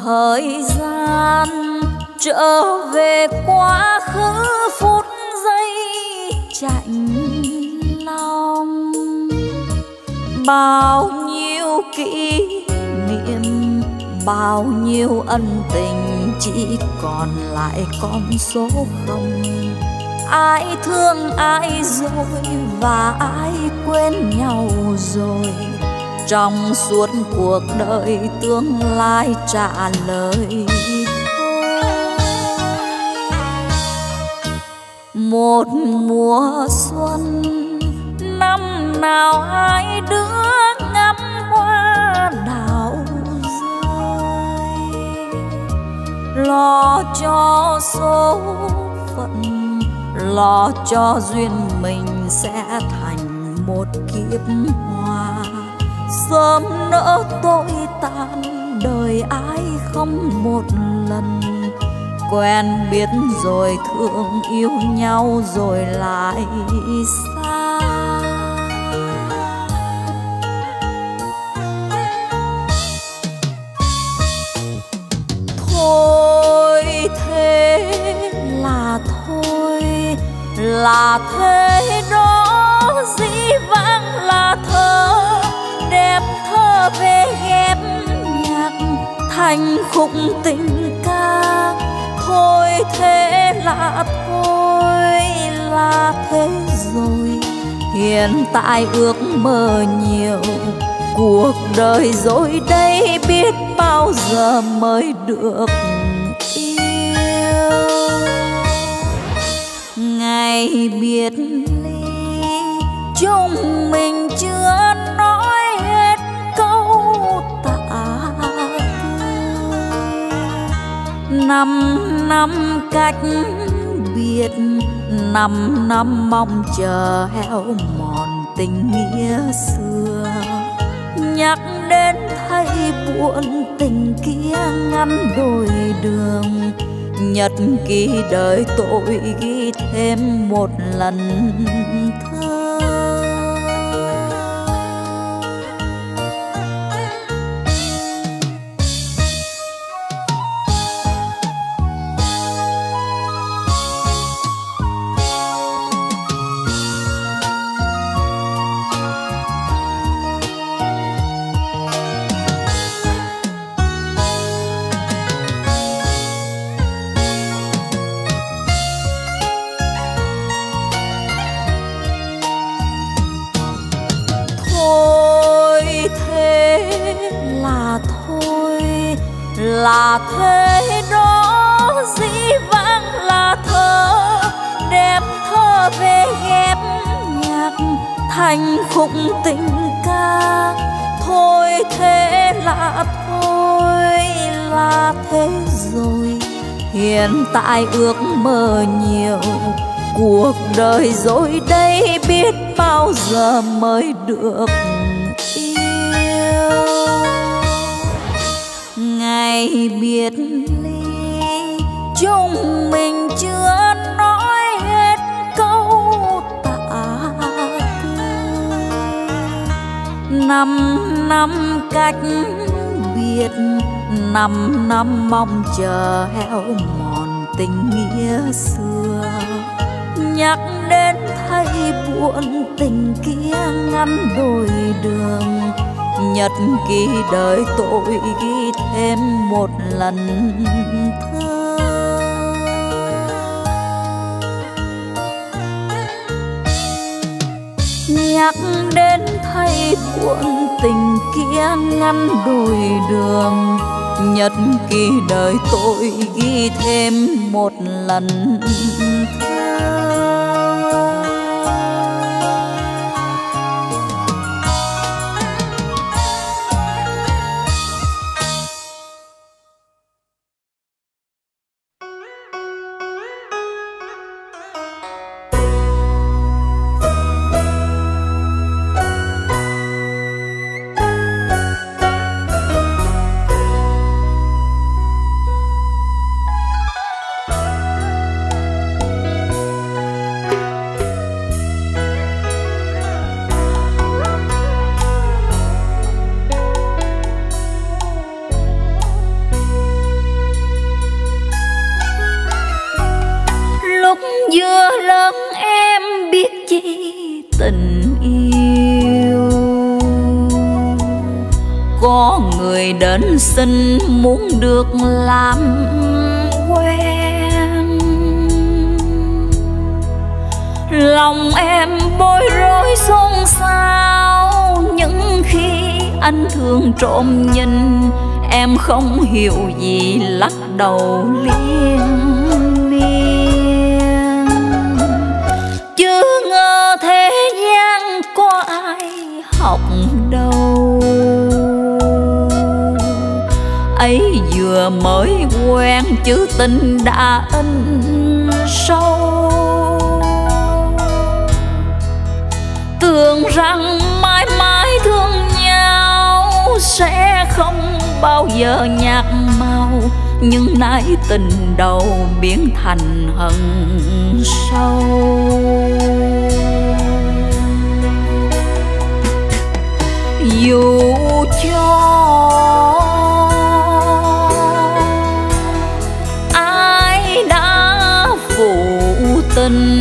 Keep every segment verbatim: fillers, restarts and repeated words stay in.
thời gian trở về quá khứ phút giây chạnh lòng. Bao nhiêu kỷ niệm, bao nhiêu ân tình chỉ còn lại con số không. Ai thương ai rồi và ai quên nhau rồi. Trong suốt cuộc đời tương lai trả lời thôi. Một mùa xuân năm nào hai đứa ngắm hoa đào rơi. Lo cho số phận, lo cho duyên mình sẽ thành một kiếp hoa. Sớm nỡ tôi tàn đời ai không một lần. Quen biết rồi thương yêu nhau rồi lại xa. Thôi thế là thôi, là thế đó dĩ vãng là thơ. Đem thơ về ghép nhạc thành khúc tình ca. Thôi thế là thôi, là thế rồi. Hiện tại ước mơ nhiều, cuộc đời rồi đây biết bao giờ mới được yêu. Ngày biệt ly chúng mình chưa nói hết câu tạ tư. Năm năm cách biệt, năm năm mong chờ héo mòn tình nghĩa xưa. Nhắc đến thấy buồn tình kia ngăn đôi đường. Nhật ký đời tôi ghi thêm một lần thơ. Là thế đó dĩ vãng là thơ. Đem thơ về ghép nhạc thành khúc tình ca. Thôi thế là thôi, là thế rồi. Hiện tại ước mơ nhiều, cuộc đời rồi đây biết bao giờ mới được yêu. Ngày biệt ly chúng mình chưa nói hết câu tạ tư. Năm năm cách biệt, năm năm mong chờ héo mòn tình nghĩa xưa. Nhắc đến thấy buồn tình kia ngăn đôi đường. Nhật ký đời tôi ghi thêm một lần thơ. Nhắc đến thấy buồn tình kia ngăn đôi đường. Nhật ký đời tôi ghi thêm một lần thơ. Vừa lớn em biết chi tình yêu, có người đến xin muốn được làm quen. Lòng em bối rối xôn xao, những khi anh thường trộm nhìn, em không hiểu gì lắc đầu liên miên. Chứ ngờ thế gian có ai học đâu, ấy vừa mới quen chứ tình đã in sâu. Tưởng rằng mãi mãi thương nhau sẽ không bao giờ nhạt màu, nhưng nay tình đầu biến thành hận sâu. Dù cho ai đã phụ tình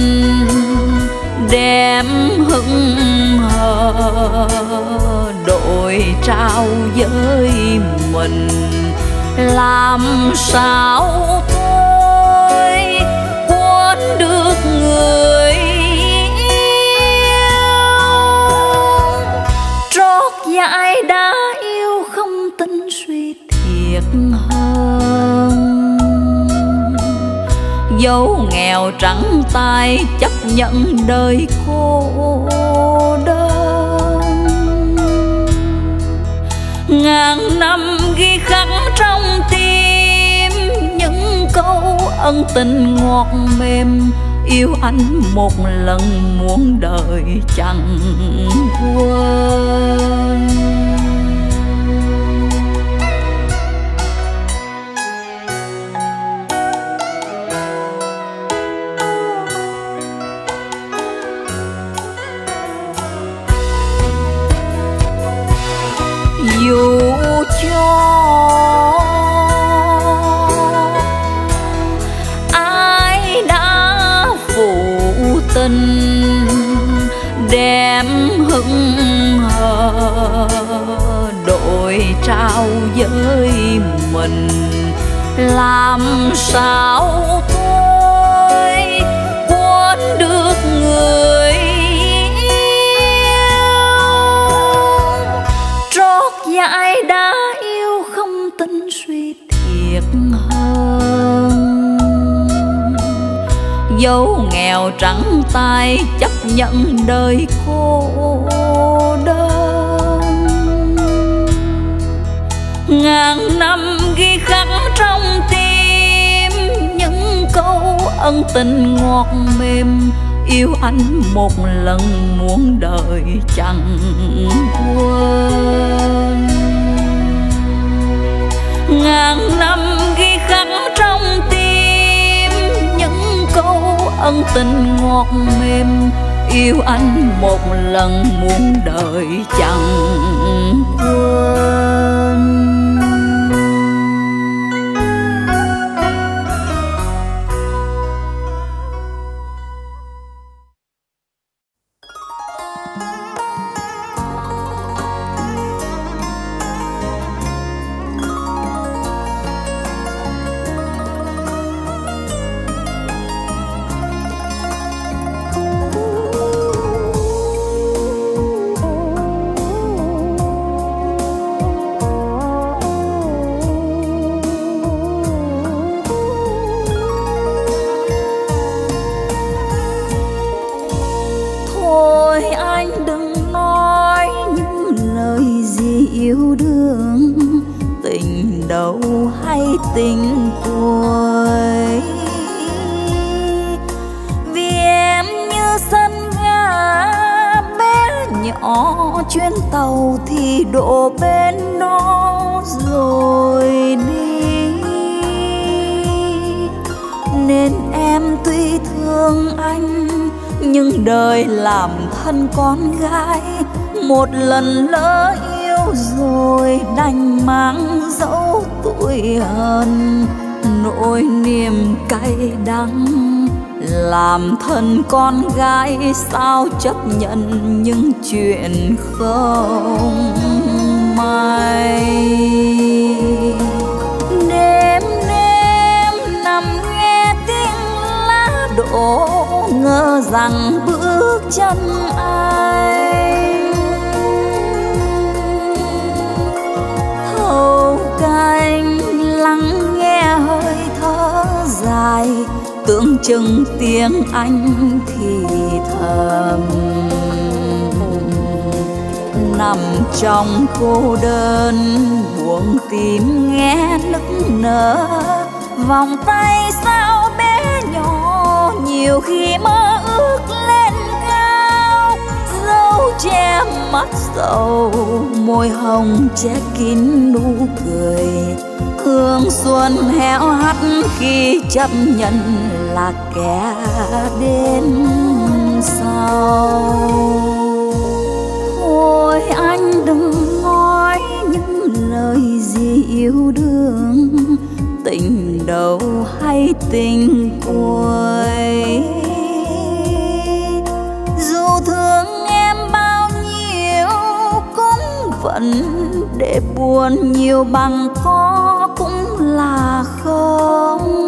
đem hững hờ đổi trao với mình, làm sao tôi quên được người yêu. Trót dại đã yêu không tin suy thiệt hơn, dẫu nghèo trắng tay chấp nhận đời cô đơn. Ngàn năm ghi khắc trong tim những câu ân tình ngọt mềm, yêu anh một lần muôn đời chẳng quên. Dù cho ai đã phụ tình đem hững hờ đổi trao với mình, làm sao tôi quên được người dại đã yêu không tin suy thiệt hơn, dẫu nghèo trắng tay chấp nhận đời cô đơn. Ngàn năm ghi khắc trong tim những câu ân tình ngọt mềm, yêu anh một lần muôn đời chẳng quên. Ngàn năm ghi khắc trong tim những câu ân tình ngọt mềm, yêu anh một lần muôn đời chẳng quên. Yêu đương tình đầu hay tình cuối, vì em như sân ga bé nhỏ chuyến tàu thì đổ bên nó rồi đi. Nên em tuy thương anh nhưng đời làm thân con gái, một lần lỡ yêu rồi đành mang dấu tuổi hờn, nỗi niềm cay đắng làm thân con gái sao chấp nhận những chuyện không may. Đêm đêm nằm nghe tiếng lá đổ, ngờ rằng bước chân anh thâu cánh, lắng nghe hơi thở dài, tưởng chừng tiếng anh thì thầm. Nằm trong cô đơn buông tim nghe nức nở, vòng tay sao bé nhỏ nhiều khi mơ ước lên cao. Dâu che mắt sầu, môi hồng che kín nụ cười, hương xuân héo hắt khi chấp nhận là kẻ đến sau. Thôi anh đừng nói những lời gì yêu đương, tình đầu hay tình cuối. Dù thương em bao nhiêu cũng vẫn để buồn, nhiều bằng có cũng là không.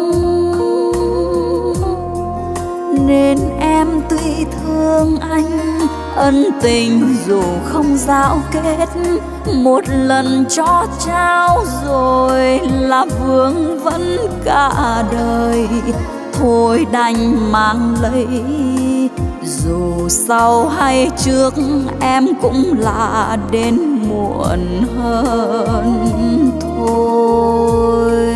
Nên em tuy thương anh, ân tình dù không dạo kết, một lần cho trao rồi là vương vấn cả đời. Thôi đành mang lấy, dù sau hay trước em cũng là đến muộn hơn thôi.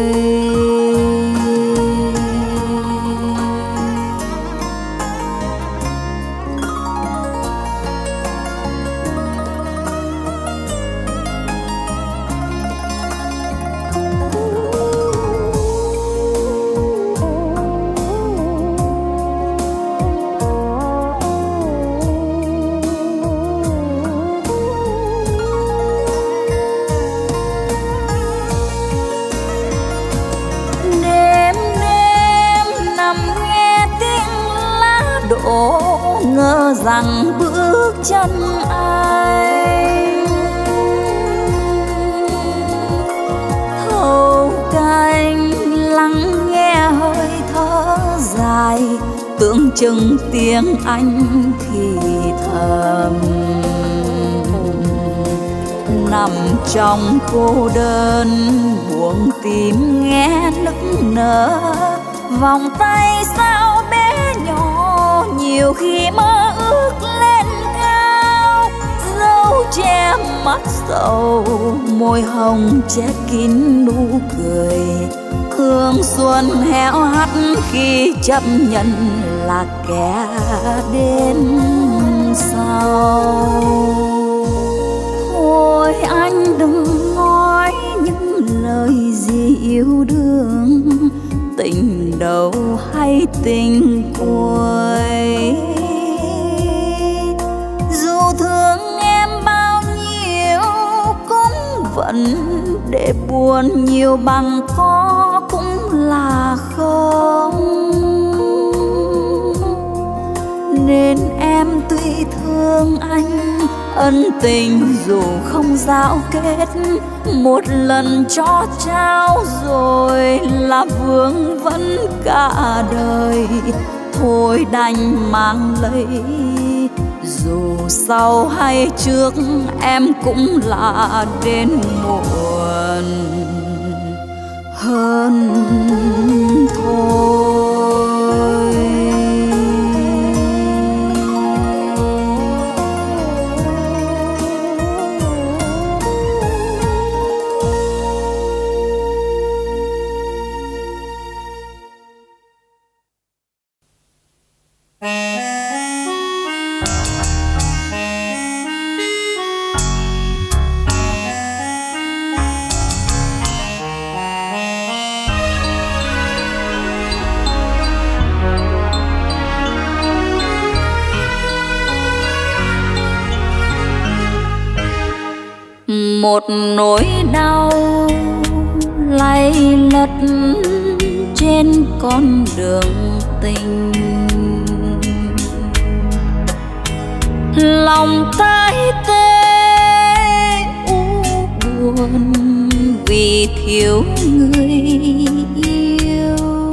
Ngờ rằng bước chân anh thâu cánh, lắng nghe hơi thở dài, tưởng chừng tiếng anh thì thầm. Nằm trong cô đơn buông tim nghe nức nở, vòng tay sao bé nhỏ nhiều khi mơ ước lên cao. Dâu che mắt sầu, môi hồng che kín nụ cười, hương xuân héo hắt khi chấp nhận là kẻ đến sau. Thôi anh đừng nói những lời gì yêu đương, tình đầu hay tình cuối. Dù thương em bao nhiêu cũng vẫn để buồn, nhiều bằng có cũng là không. Nên em tuy thương anh, ân tình dù không dạo kết, một lần cho trao rồi là vương vấn cả đời. Thôi đành mang lấy, dù sau hay trước em cũng là đến muộn hơn thôi. Một nỗi đau lay lất trên con đường tình, lòng tái tê u buồn vì thiếu người yêu.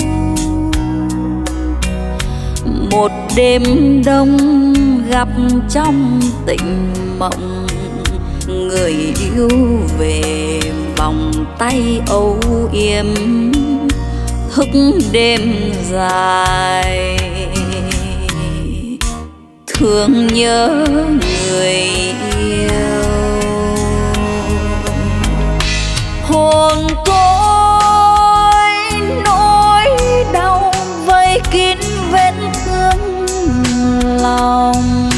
Một đêm đông gặp trong tình mộng, người yêu về vòng tay âu yếm thức đêm dài, thương nhớ người yêu. Hồn tôi nỗi đau vây kín vết thương lòng,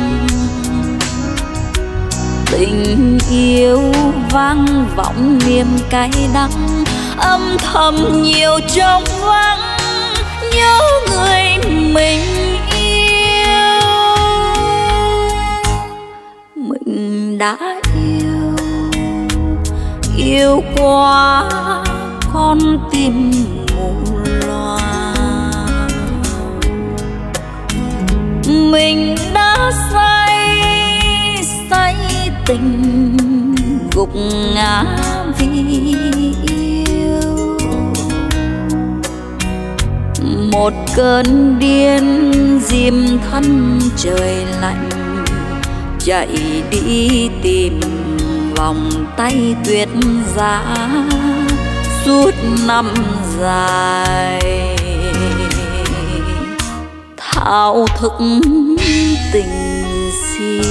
tình yêu vang vọng niềm cay đắng, âm thầm nhiều trong vắng nhớ người mình yêu. Mình đã yêu, yêu quá con tim mù loa. Mình đã say, say tình gục ngã vì yêu. Một cơn điên diêm thân trời lạnh, chạy đi tìm vòng tay tuyết giá suốt năm dài, thao thức tình si.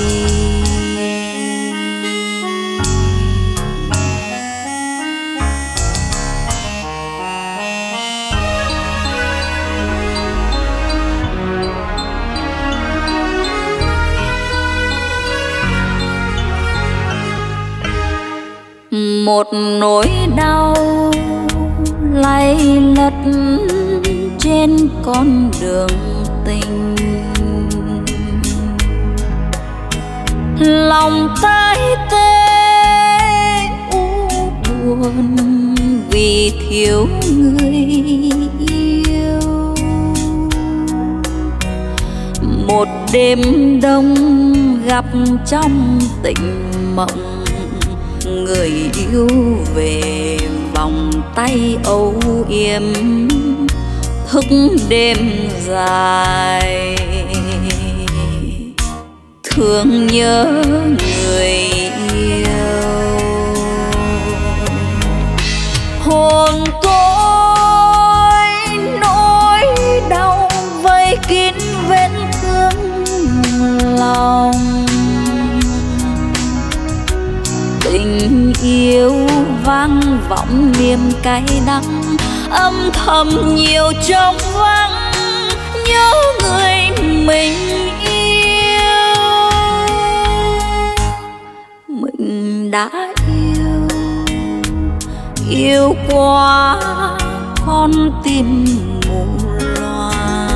Một nỗi đau lay lất trên con đường tình, lòng tái tê u buồn vì thiếu người yêu. Một đêm đông gặp trong tình mộng, người yêu về vòng tay âu yếm thức đêm dài, thương nhớ người yêu. Hồn tôi nỗi đau vây kín vết thương lòng, tình yêu vang vọng niềm cay đắng, âm thầm nhiều trong vắng nhớ người mình yêu. Mình đã yêu, yêu quá con tim mù loa.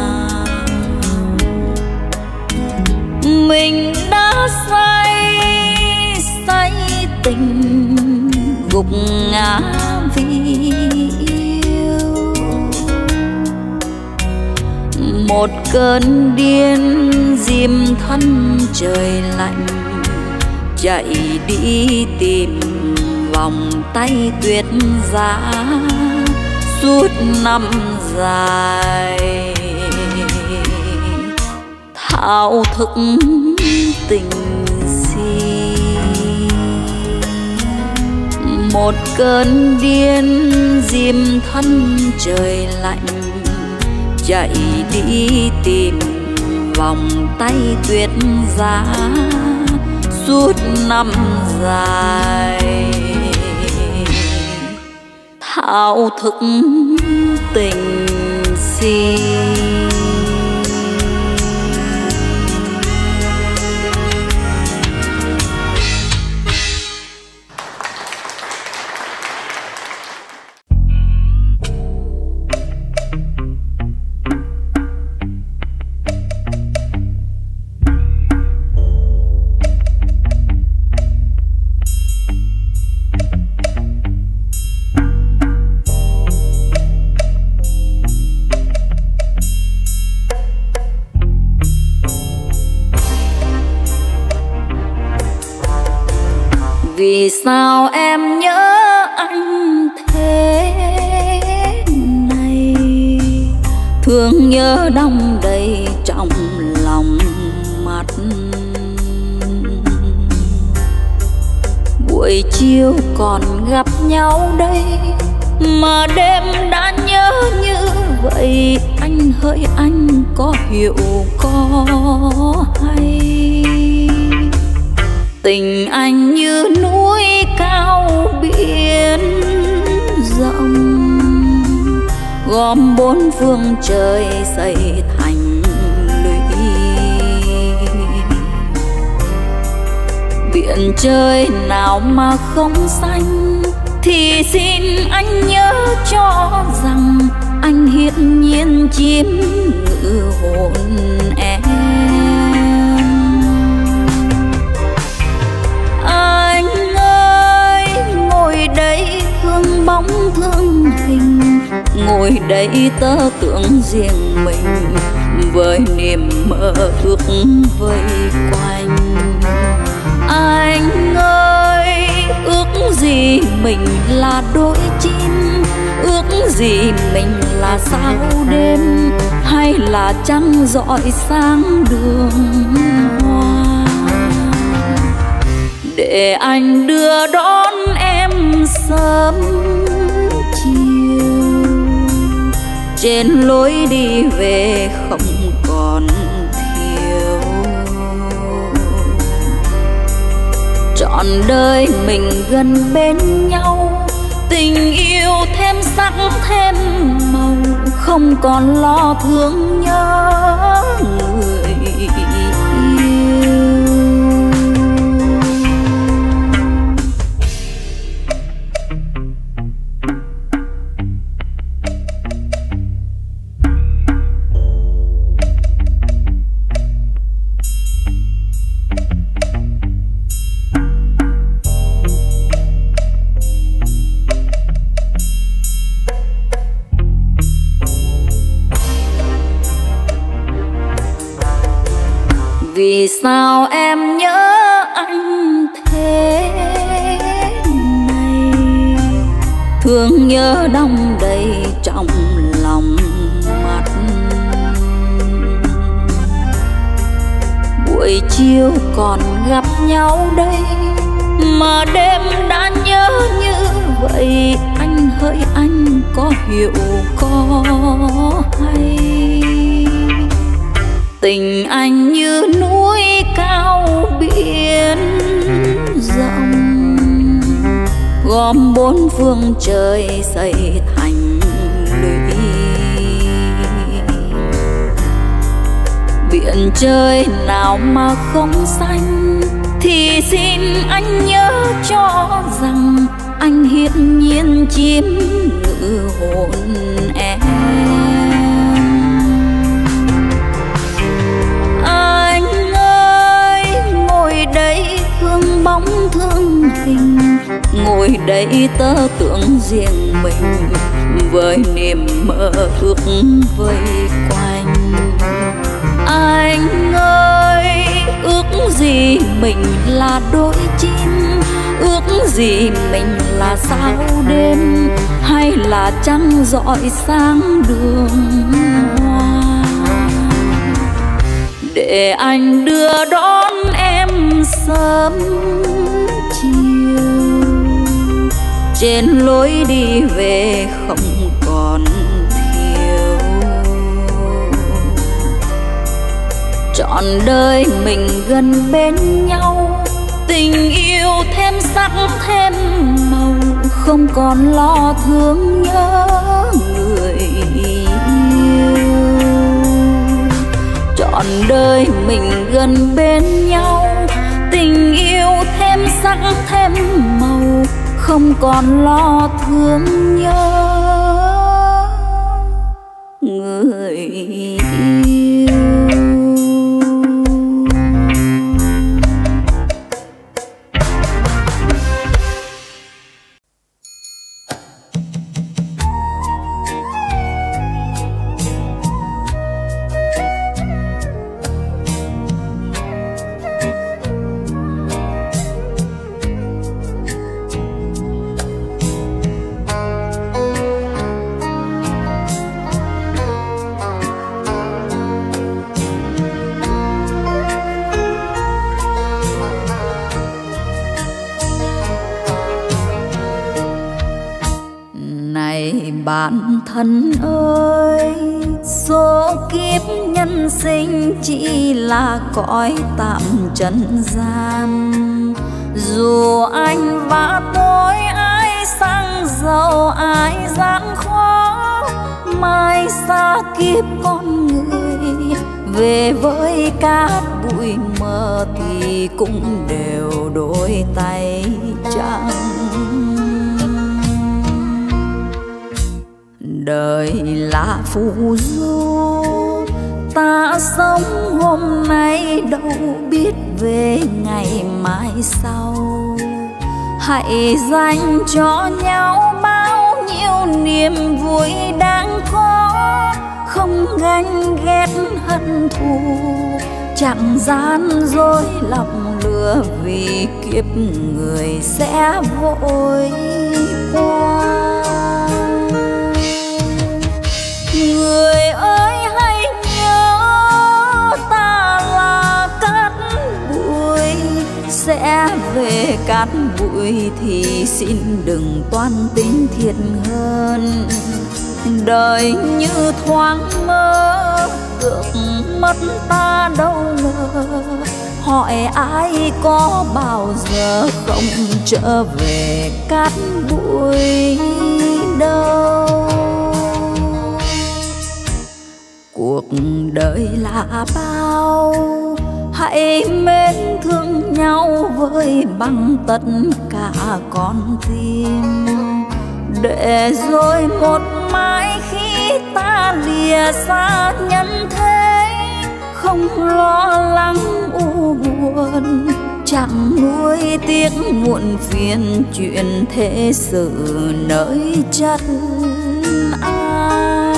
Mình đã say, say tình gục ngã vì yêu. Một cơn điên diêm thân trời lạnh, chạy đi tìm vòng tay tuyết giá suốt năm dài, thao thức tình si. Một cơn điên diêm thân trời lạnh, chạy đi tìm vòng tay tuyết giá suốt năm dài, thao thức tình si. Vì sao em nhớ anh thế này, thương nhớ đong đầy trong lòng mắt. Buổi chiều còn gặp nhau đây mà đêm đã nhớ như vậy. Anh hỡi anh có hiểu có hay, tình anh như núi cao biển rộng, gom bốn phương trời xây thành lũy. Biển trời nào mà không xanh thì xin anh nhớ cho rằng anh hiển nhiên chiếm ngự hồn em. Anh ơi ngồi đây thương bóng thương hình, ngồi đây tớ tưởng riêng mình với niềm mơ ước vây quanh. Anh ơi ước gì mình là đôi chim, ước gì mình là sao đêm, hay là trăng rọi sáng đường hoa, để anh đưa đón em sớm chiều. Trên lối đi về không còn thiếu, trọn đời mình gần bên nhau, tình yêu thêm sắc thêm màu, không còn lo thương nhớ người yêu. Vì sao em nhớ anh thế này, thương nhớ đong đầy trong lòng mắt. Buổi chiều còn gặp nhau đây mà đêm đã nhớ như vậy. Anh hỡi anh có hiểu có hay, tình anh như núi cao biển rộng, gom bốn phương trời xây thành lũy. Biển trời nào mà không xanh thì xin anh nhớ cho rằng anh hiển nhiên chiếm ngự hồn em. Anh ơi ngồi đây thương bóng thương hình, ngồi đây tớ tưởng riêng mình với niềm mơ ước vây quanh. Anh ơi ước gì mình là đôi chim, ước gì mình là sao đêm, hay là trăng rọi sáng đường hoa, để anh đưa đón em sớm chiều. Trên lối đi về không còn thiếu, trọn đời mình gần bên nhau, tình yêu thêm sắc thêm màu, không còn lo thương nhớ người yêu. Trọn đời mình gần bên nhau, tình yêu thêm sắc thêm màu, không còn lo thương nhớ người yêu. bạn thân ơi, số kiếp nhân sinh chỉ là cõi tạm trần gian. Dù anh và tôi ai sang giàu ai gian khó, mai xa kiếp con người về với cát bụi mờ thì cũng đều đôi tay trắng. Đời là phù du, ta sống hôm nay đâu biết về ngày mai sau. Hãy dành cho nhau bao nhiêu niềm vui đang có, không ganh ghét hận thù, chẳng gian dối lòng lừa, vì kiếp người sẽ vội qua. Người ơi hãy nhớ ta là cát bụi, sẽ về cát bụi thì xin đừng toan tính thiệt hơn. Đời như thoáng mơ, được mất ta đâu ngờ, hỏi ai có bao giờ không trở về cát bụi đâu. Cuộc đời là bao, hãy mến thương nhau với bằng tất cả con tim, để rồi một mai khi ta lìa xa nhân thế, không lo lắng u buồn, chẳng nuối tiếc muộn phiền chuyện thế sự nơi chân ai.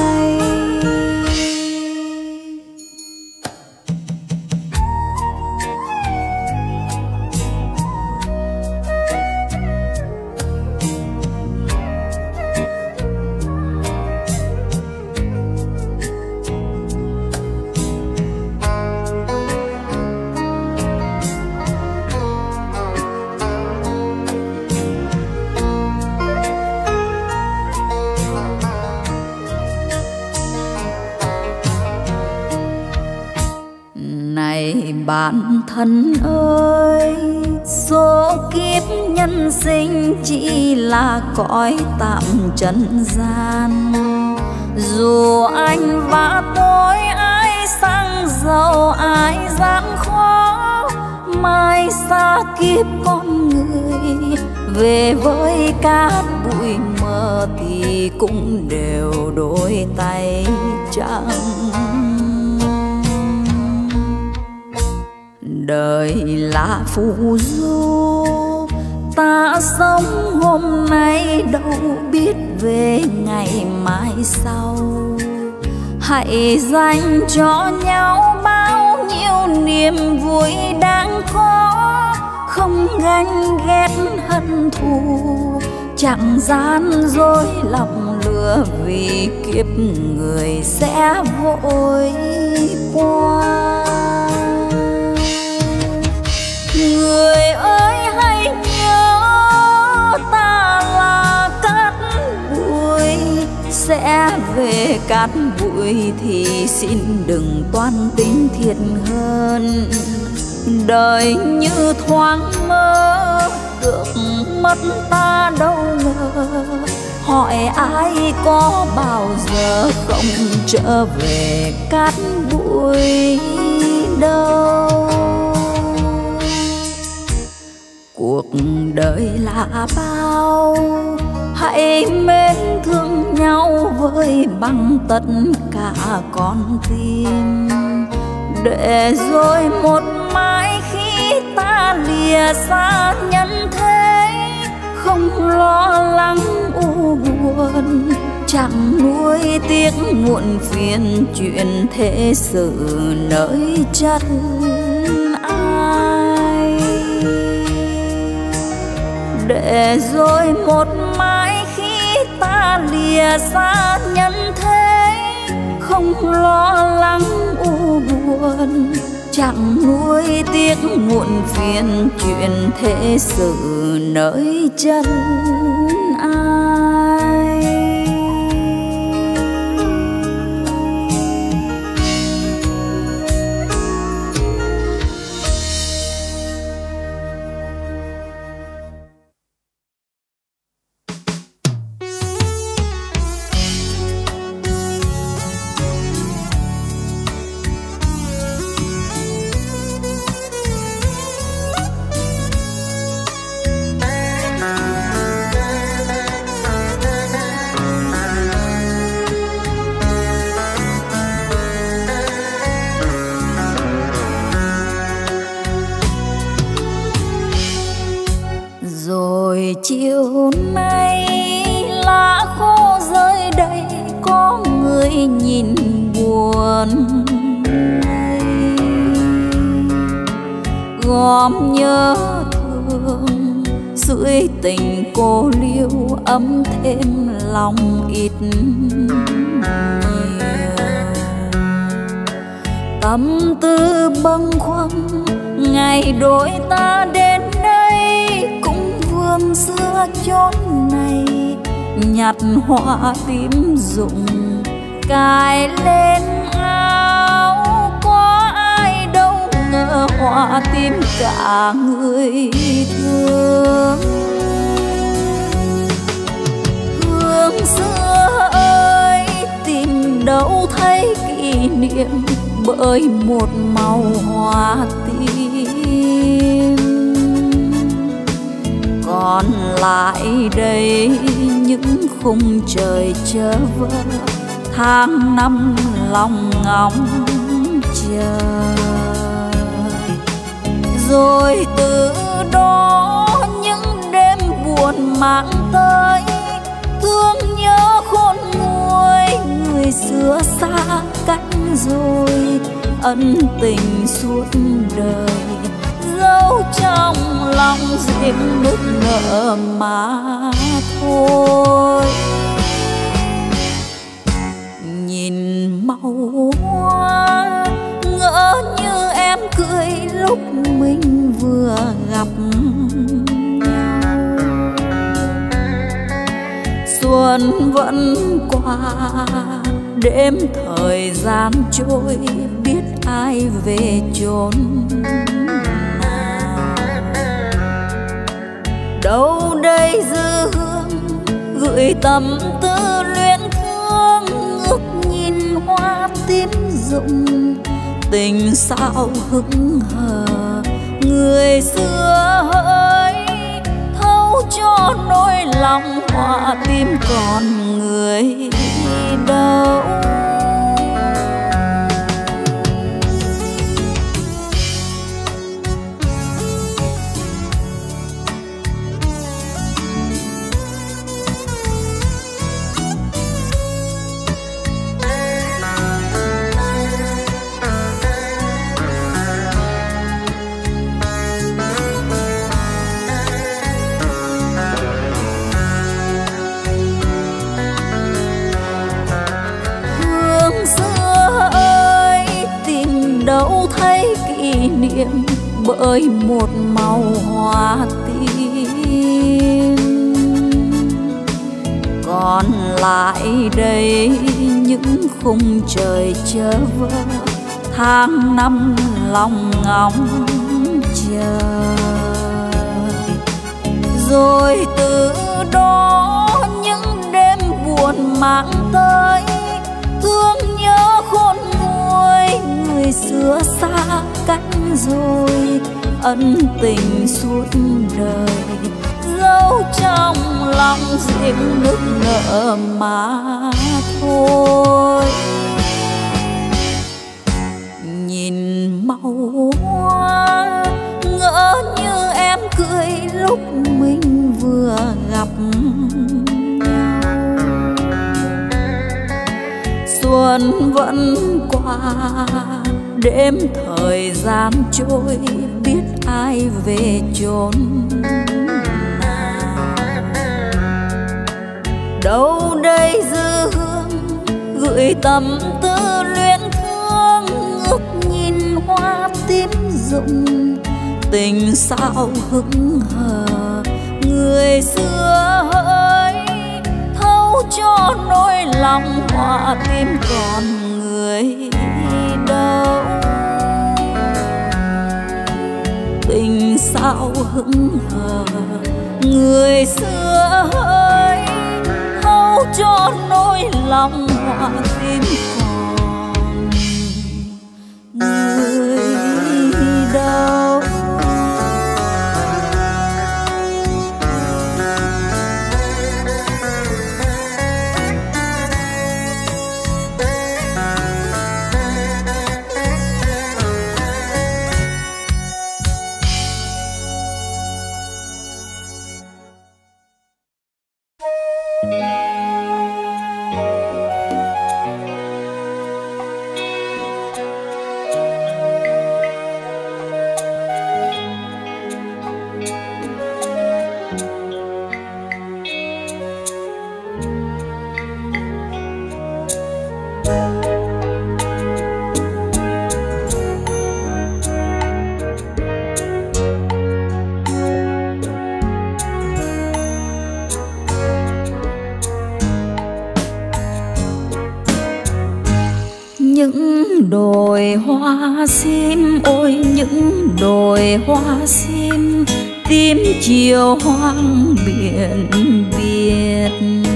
Bạn thân ơi, số kiếp nhân sinh chỉ là cõi tạm trần gian. Dù anh và tôi ai sang giàu ai gian khó, mai xa kiếp con người về với cát bụi mờ thì cũng đều đôi tay trắng. Đời là phù du, ta sống hôm nay đâu biết về ngày mai sau. Hãy dành cho nhau bao nhiêu niềm vui đang có, không ganh ghét hận thù, chẳng gian dối lòng lừa, vì kiếp người sẽ vội qua. Người ơi hãy nhớ ta là cát bụi, sẽ về cát bụi thì xin đừng toan tính thiệt hơn. Đời như thoáng mơ, được mất ta đâu ngờ, hỏi ai có bao giờ không trở về cát bụi đâu. Cuộc đời là bao, hãy mến thương nhau với bằng tất cả con tim, để rồi một mai khi ta lìa xa nhân thế, không lo lắng u buồn, chẳng nuối tiếc muộn phiền chuyện thế sự nơi chân ai. Để rồi một mai khi ta lìa xa nhân thế, không lo lắng u buồn, chẳng nuối tiếc muộn phiền chuyện thế sự nơi chân ai. chiều nay lá khô rơi đầy, có người nhìn buồn ngây. Gom nhớ thương dưới tình cô liêu, ấm thêm lòng ít nhiều. Tâm tư bâng khuâng ngày đôi ta đến đây, cũng vương giữa chốn này nhặt hoa tím rụng cài lên áo. Có ai đâu ngờ hoa tím cả người thương. Hương xưa ơi tìm đâu thấy kỷ niệm, bởi một màu hoa tím. Còn lại đây những khung trời chơ vơ, tháng năm lòng ngóng chờ. Rồi từ đó những đêm buồn mang tới, thương nhớ khôn nguôi người xưa xa cách rồi. Ân tình suốt đời dấu trong lòng riêng nước nợ mà thôi. Nhìn màu hoa ngỡ như em cười lúc mình vừa gặp nhau. Xuân vẫn qua đêm thời gian trôi, biết ai về chốn nào. Đâu đây dư hương gửi tâm tư luyến thương, ngước nhìn hoa tím rụng tình sao hững hờ. Người xưa ơi thấu cho nỗi lòng hoa tím, còn người đâu. Đâu thấy kỷ niệm, bởi một màu hoa tím. Còn lại đây những khung trời chơ vơ, tháng năm lòng ngóng chờ. Rồi từ đó những đêm buồn mang tới, thương nhớ khôn nguôi người xưa xa cách rồi. Ân tình suốt đời dấu trong lòng riêng nước nợ mà thôi. Nhìn màu hoa ngỡ như em cười lúc mình vừa gặp nhau. Xuân vẫn qua đêm thời gian trôi, biết ai về chốn nào. Đâu đây dư hương gửi tâm tư luyến thương, ngước nhìn hoa tím rụng tình sao hững hờ. Người xưa ơi thấu cho nỗi lòng hoa tím, còn người đâu. Tình sao hững hờ người xưa ơi thấu cho nỗi lòng hoa tím, còn người đâu. hoa sim, ôi những đồi hoa sim, tím chiều hoang biển biệt.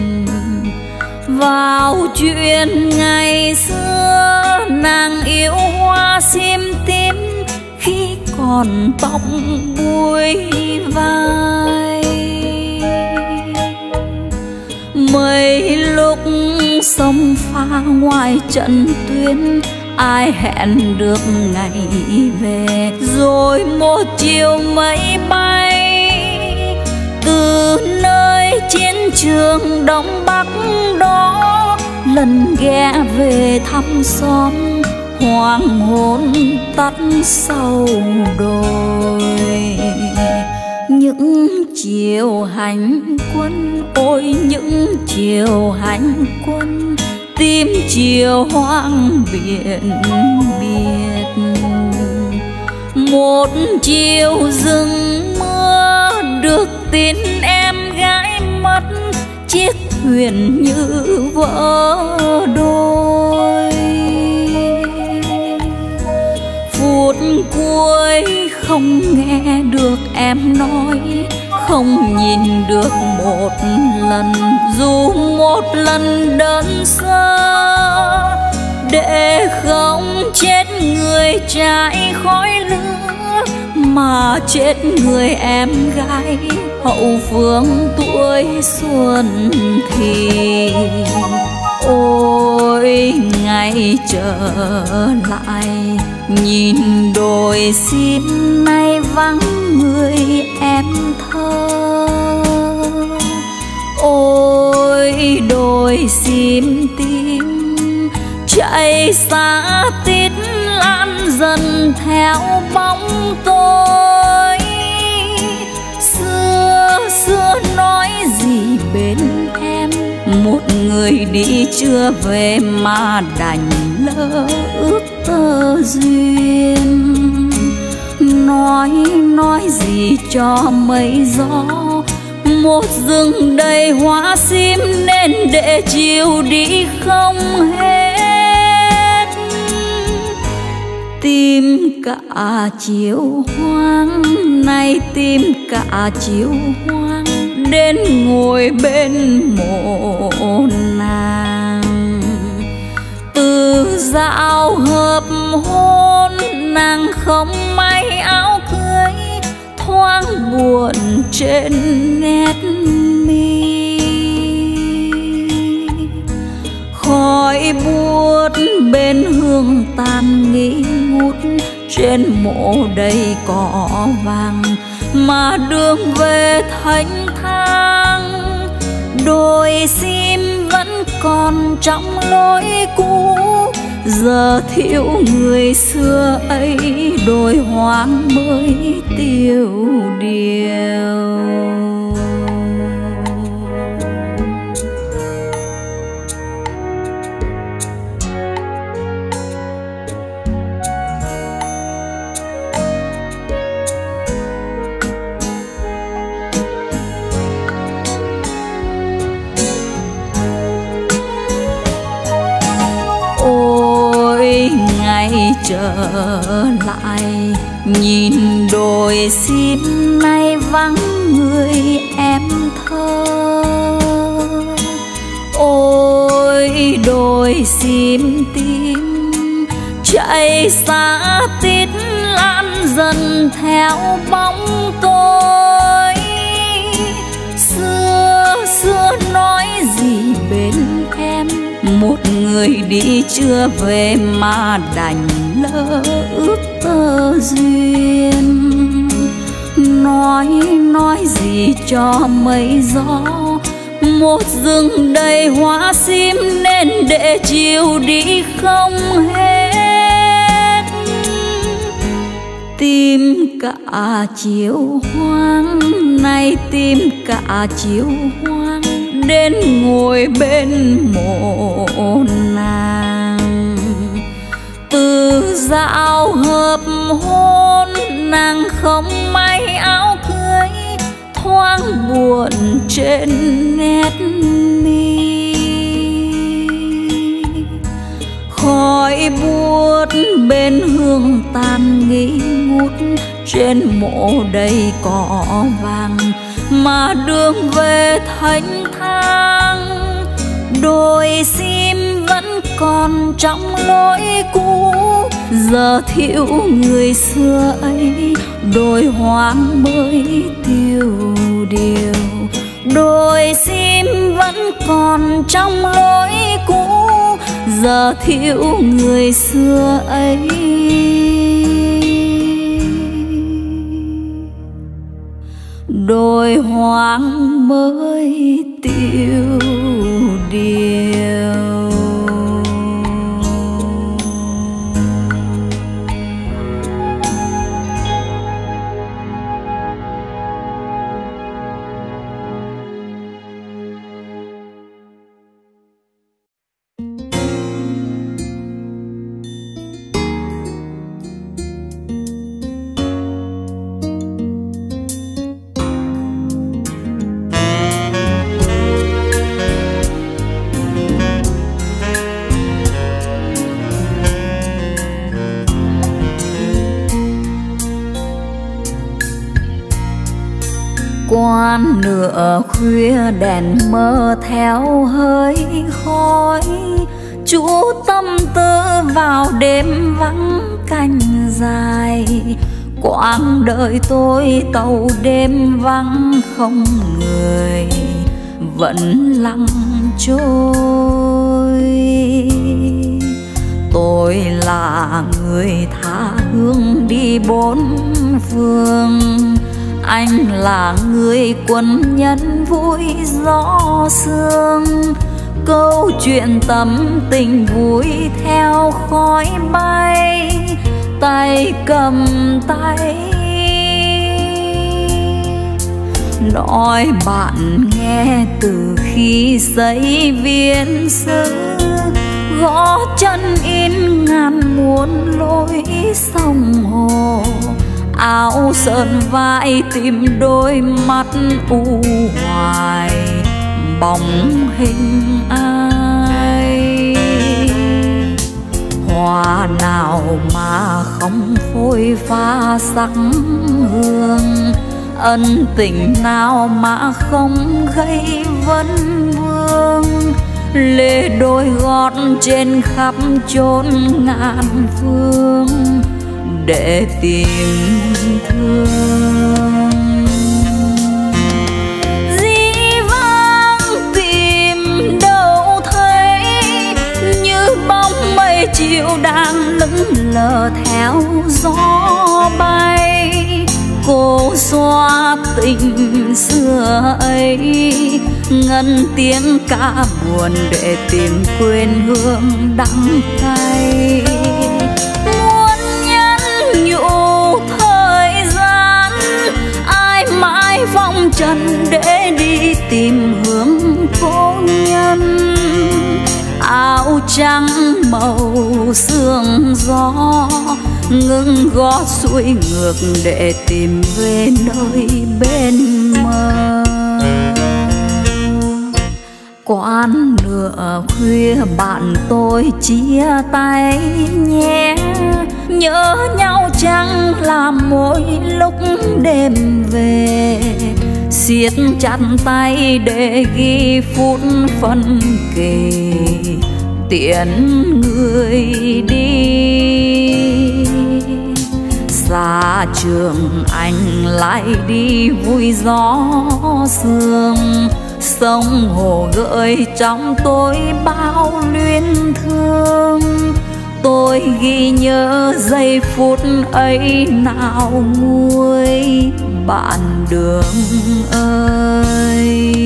Vào chuyện ngày xưa nàng yêu hoa sim tím, khi còn tóc búi vai. Mấy lúc sông pha ngoài trận tuyến, ai hẹn được ngày về. Rồi một chiều mây bay từ nơi chiến trường Đông Bắc đó, lần ghé về thăm xóm, hoàng hôn tắt sau đồi. Những chiều hành quân, ôi những chiều hành quân, tím chiều hoang biển biệt. Một chiều rừng mưa được tin em gái mất, chiếc thuyền như vỡ đôi. Phút cuối không nghe được em nói, không nhìn được một lần, dù một lần đơn sơ, để không chết người trái khói lửa, mà chết người em gái hậu phương tuổi xuân thì. Ôi ngày trở lại, nhìn đồi sim nay vắng người em thơ. Ôi đồi sim tím chạy xa tít, lan dần theo bóng tôi. Xưa xưa nói gì bên em, một người đi chưa về mà đành lỡ ước tơ duyên. Nói nói gì cho mây gió, một rừng đầy hoa sim nên để chiều đi không hết. Tìm cả chiều hoang này, tìm cả chiều hoang, đến ngồi bên mộ nàng. Từ dạo hợp hôn nàng không may áo cưới, thoáng buồn trên nét mi. Khói buốt bên hương tàn nghi ngút, trên mộ đầy cỏ vàng mà đường về thanh thang. Đồi sim vẫn còn trong lối cũ, giờ thiếu người xưa ấy, đồi hoang mới tiêu điều. Ngày trở lại, nhìn đồi sim nay vắng người em thơ. Ôi đồi sim tím chạy xa tít, lan dần theo bóng tôi. Xưa xưa nói gì bên em, một người đi chưa về mà đành lỡ ước tơ duyên. Nói nói gì cho mây gió, một rừng đầy hoa sim nên để chiều đi không hết. Tìm cả chiều hoang này, tìm cả chiều hoang, đến ngồi bên mộ nàng. Từ dạo hợp hôn nàng không may áo cưới, thoáng buồn trên nét mi. Khói buốt bên hương tàn nghi ngút, trên mộ đầy cỏ vàng mà đường về thanh thang. Đồi sim vẫn còn trong lối cũ, giờ thiếu người xưa ấy, đồi hoang mới tiêu điều. Đồi sim vẫn còn trong lối cũ, giờ thiếu người xưa ấy. Đồi hoang mới tiêu điều. Quan nửa khuya đèn mơ theo hơi khói, chú tâm tư vào đêm vắng canh dài. Quãng đời tôi tàu đêm vắng không người, vẫn lặng trôi. Tôi là người tha hương đi bốn phương, anh là người quân nhân vui gió sương. Câu chuyện tâm tình vui theo khói bay, tay cầm tay. Nói bạn nghe từ khi xây viên xứ, gõ chân in ngàn muôn lối sông hồ. Áo sơn vai tìm đôi mắt u hoài, bóng hình ai. Hoa nào mà không phôi pha sắc hương, ân tình nào mà không gây vấn vương. Lê đôi gót trên khắp chốn ngàn phương để tìm thương. Dĩ vãng tìm đâu thấy, như bóng mây chiều đang lững lờ theo gió bay. Cô xóa tình xưa ấy, ngân tiếng ca buồn để tìm quên hương đắng cay. Phong trần để đi tìm hướng cố nhân, áo trắng màu sương gió ngưng gót xuôi ngược để tìm về nơi bên mơ. Quán nửa khuya bạn tôi chia tay nhé, nhớ nhau chẳng là mỗi lúc đêm về. Siết chặt tay để ghi phút phân kề, tiễn người đi. Xa trường anh lại đi vui gió sương, sông hồ gợi trong tôi bao luyến thương. Tôi ghi nhớ giây phút ấy nào nguôi bạn đường ơi.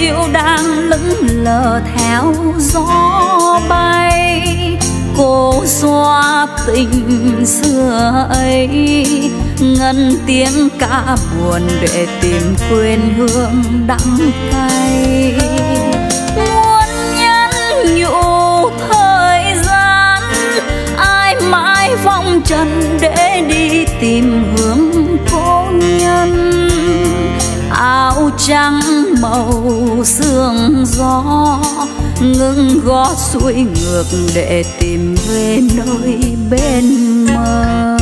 yêu đang lững lờ theo gió bay. Cô xóa tình xưa ấy, ngân tiếng ca buồn để tìm quên hương đắng cay. Muốn nhắn nhủ thời gian, ai mãi vòng trần để đi tìm hướng cố nhân. Áo trắng màu sương gió, ngưng gót xuôi ngược để tìm về nơi bên mơ.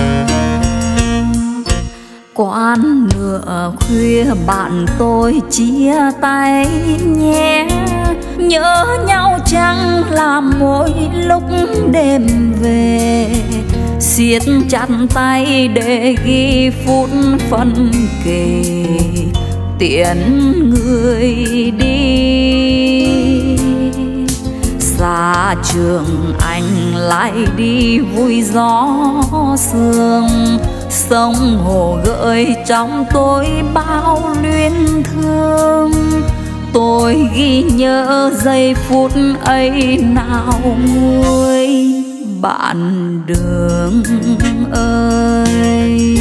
Quán nửa khuya bạn tôi chia tay nhé, nhớ nhau chẳng là mỗi lúc đêm về. Siết chặt tay để ghi phút phân kề, tiễn người đi. Xa trường anh lại đi vui gió sương, sông hồ gợi trong tôi bao luyến thương. Tôi ghi nhớ giây phút ấy nào nguôi bạn đường ơi.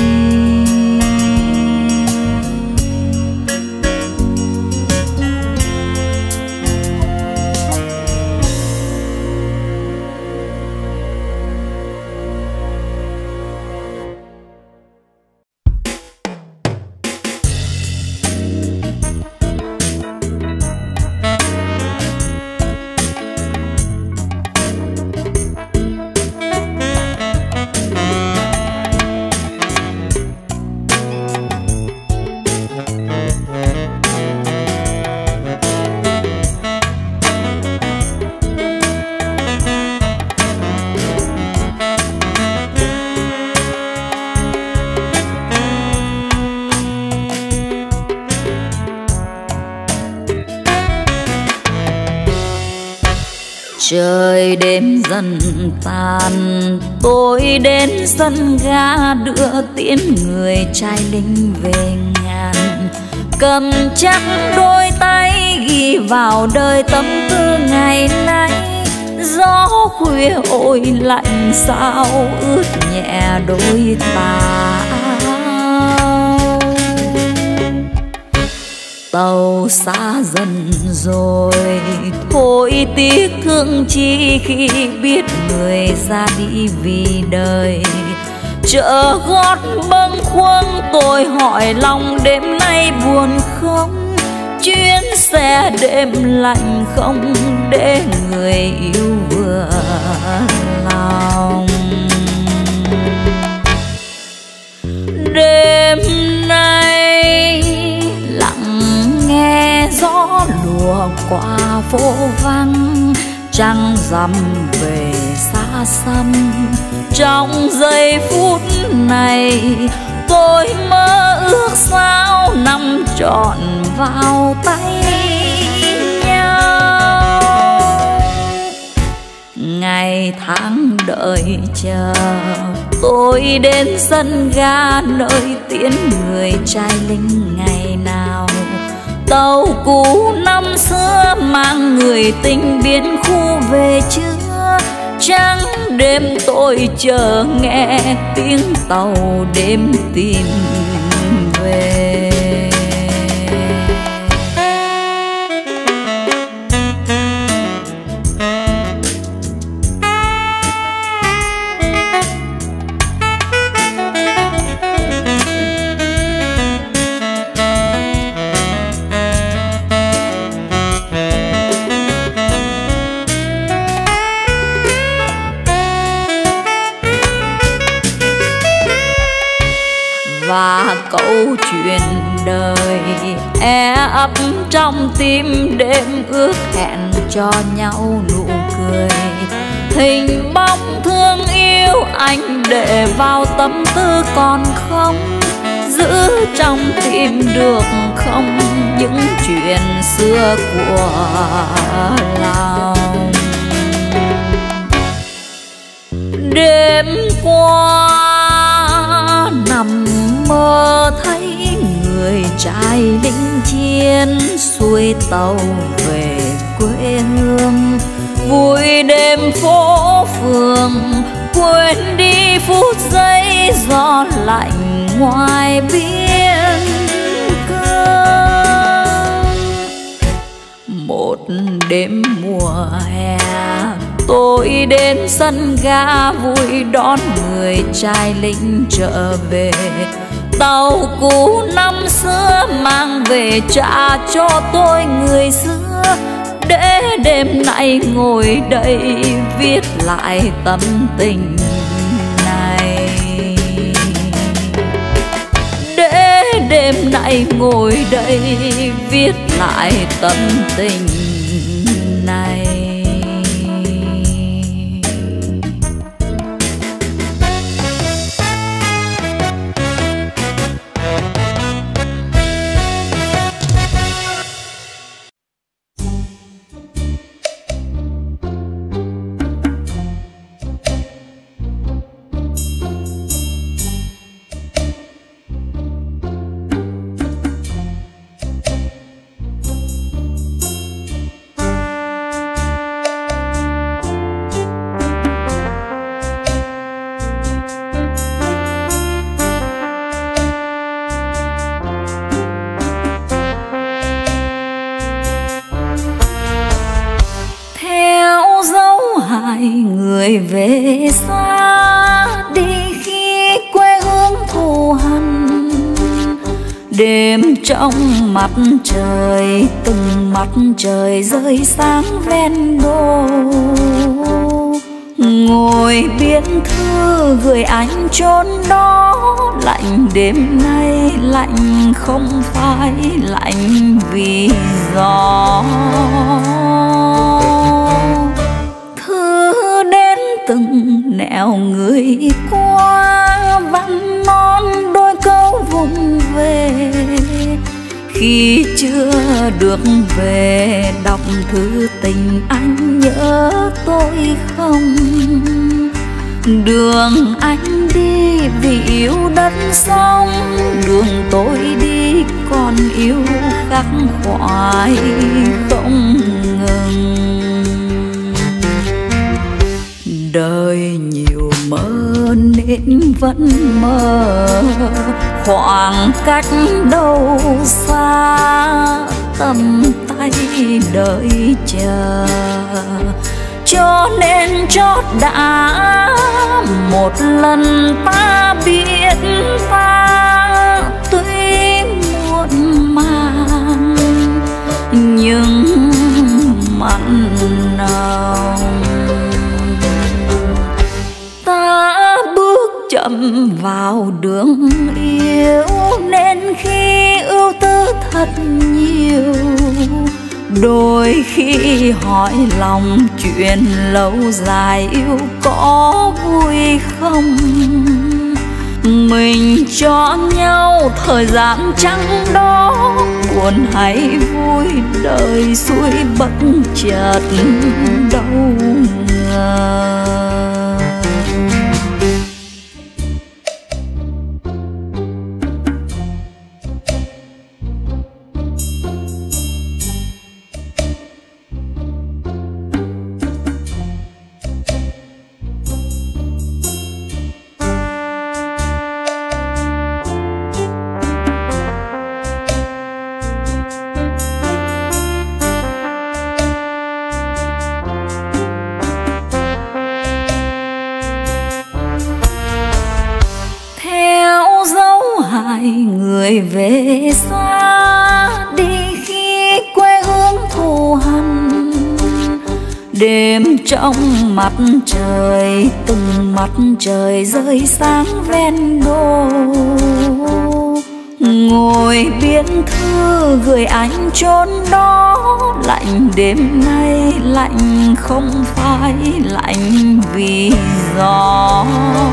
Trời đêm dần tàn, tôi đến sân ga đưa tiễn người trai lính về ngàn. Cầm chắc đôi tay ghi vào đời tâm tư ngày nay. Gió khuya ôi lạnh sao ướt nhẹ đôi tà. Tàu xa dần rồi, thôi tiếc thương chi khi biết người ra đi vì đời. Chợ gót bâng khuâng tôi hỏi lòng đêm nay buồn không? Chuyến xe đêm lạnh không để người yêu vừa lòng. Đêm nay lặng nghe gió lùa qua phố vắng, trăng rằm về xa xăm. Trong giây phút này tôi mơ ước sao nằm trọn vào tay nhau. Ngày tháng đợi chờ tôi đến sân ga nơi tiễn người trai lính ngày nào. Tàu cũ năm xưa mang người tình biến khu về chưa? Trắng đêm tôi chờ nghe tiếng tàu đêm tìm về. Và câu chuyện đời e ấp trong tim đêm ước hẹn cho nhau nụ cười. Hình bóng thương yêu anh để vào tâm tư còn không? Giữ trong tim được không những chuyện xưa của lòng? Đêm qua nằm mơ thấy người trai lính chiến xuôi tàu về quê hương, vui đêm phố phường quên đi phút giây gió lạnh ngoài biên cương. Một đêm mùa hè tôi đến sân ga vui đón người trai lính trở về. Tàu cũ năm xưa mang về trả cho tôi người xưa, để đêm nay ngồi đây viết lại tâm tình này. Để đêm nay ngồi đây viết lại tâm tình này. Người về xa đi khi quê hương thù hằn, đêm trong mặt trời từng mặt trời rơi sáng ven đô. Ngồi biên thư gửi anh chốn đó, lạnh đêm nay lạnh không phải lạnh vì gió. Từng nẻo người qua văn non đôi câu vùng về, khi chưa được về đọc thư tình anh nhớ tôi không. Đường anh đi vì yêu đất sông, đường tôi đi còn yêu khắc khoải không ngừng. Đời nhiều mơ nên vẫn mơ, khoảng cách đâu xa tầm tay đợi chờ. Cho nên chót đã một lần ta biết ta tuy muộn màng nhưng mặn nồng. Ta bước chậm vào đường yêu nên khi ưu tư thật nhiều. Đôi khi hỏi lòng chuyện lâu dài yêu có vui không. Mình cho nhau thời gian trắng đó, buồn hay vui đời xuôi bất chợt đâu ngờ. Người về xa đi khi quê hương thù hằn, đêm trong mặt trời từng mặt trời rơi sáng ven đô. Ngồi biên thư gửi anh chốn đó, lạnh đêm nay lạnh không phải lạnh vì gió.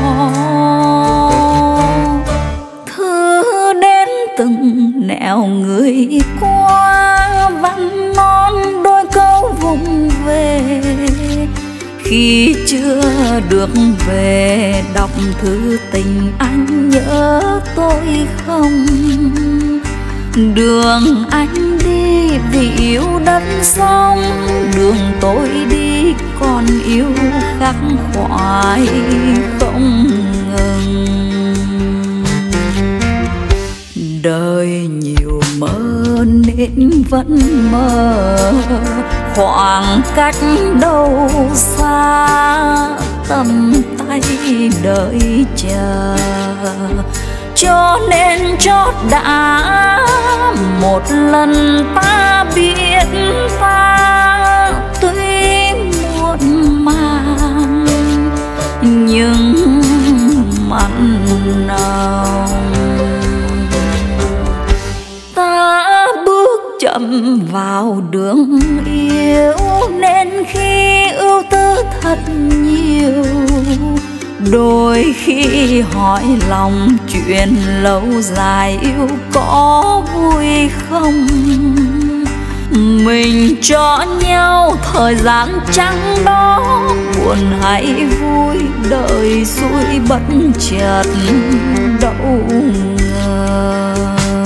Từng nẻo người qua văn non đôi câu vùng về, khi chưa được về đọc thư tình anh nhớ tôi không. Đường anh đi vì yêu đất sống, đường tôi đi còn yêu khắc khoải không ngừng. Đời nhiều mơ nên vẫn mơ, khoảng cách đâu xa, tầm tay đợi chờ. Cho nên chót đã một lần ta biết ta tuy muộn màng nhưng mặn nồng. Ta bước chậm vào đường yêu nên khi ưu tư thật nhiều. Đôi khi hỏi lòng chuyện lâu dài yêu có vui không? Mình cho nhau thời gian trắng đó, buồn hay vui đời xui bất chợt đâu ngờ.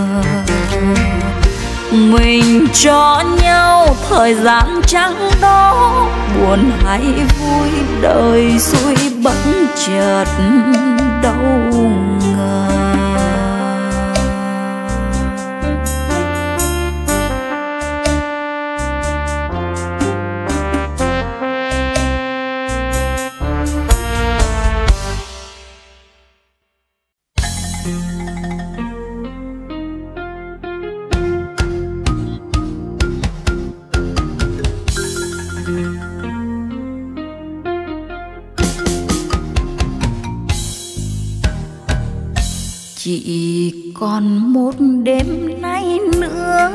Mình cho nhau thời gian trắng đó, buồn hay vui đời xui bất chợt đâu ngờ. Chỉ còn một đêm nay nữa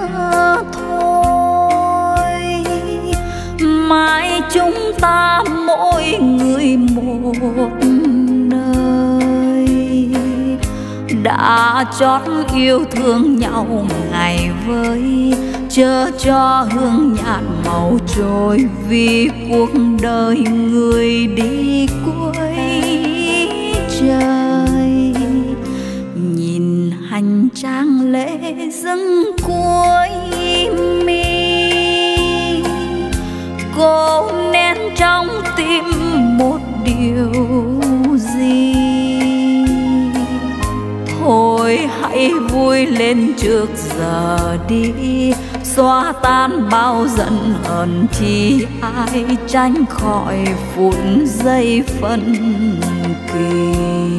thôi, mai chúng ta mỗi người một nơi. Đã chót yêu thương nhau ngày với, chớ cho hương nhạt màu trôi vì cuộc đời người đi cuối trời. Nhìn hành trang lễ dâng cuối mi, cô nén trong tim một điều gì. Thôi hãy vui lên trước giờ đi, xóa tan bao giận hờn chi ai tránh khỏi phút giây phân kỳ.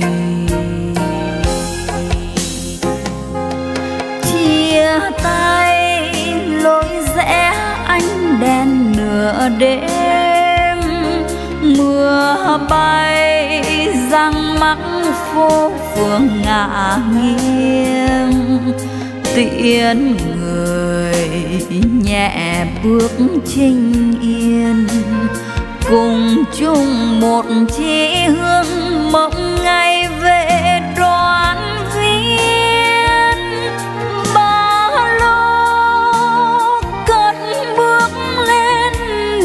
Chia tay lối rẽ ánh đèn nửa đêm, mưa bay răng mắc phố phường ngả nghiêng. Tiễn người nhẹ bước chinh yên, cùng chung một chí hướng mộng ngày về đoàn viên. Ba lô cất bước lên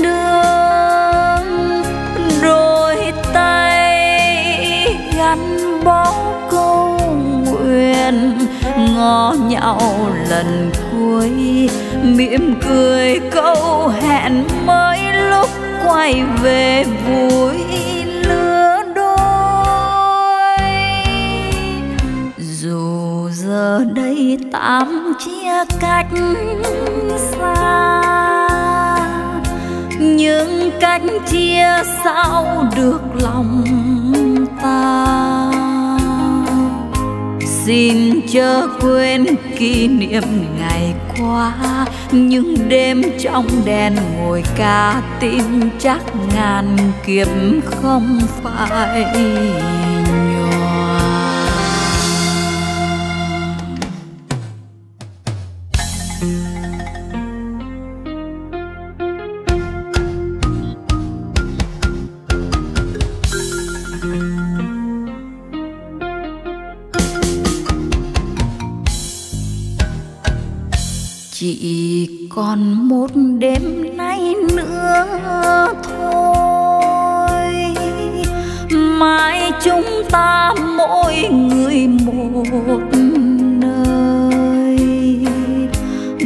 đường, đôi tay gắn bó câu nguyện. Ngó nhau lần cuối mỉm cười câu hẹn mới lúc quay về vui lứa đôi. Dù giờ đây tạm chia cách xa, nhưng cách chia sao được lòng ta. Xin chớ quên kỷ niệm ngày qua, những đêm trong đèn ngồi ca tin chắc ngàn kiếp không phải nhòa. Chỉ còn một đêm nay nữa thôi, mai chúng ta mỗi người một nơi.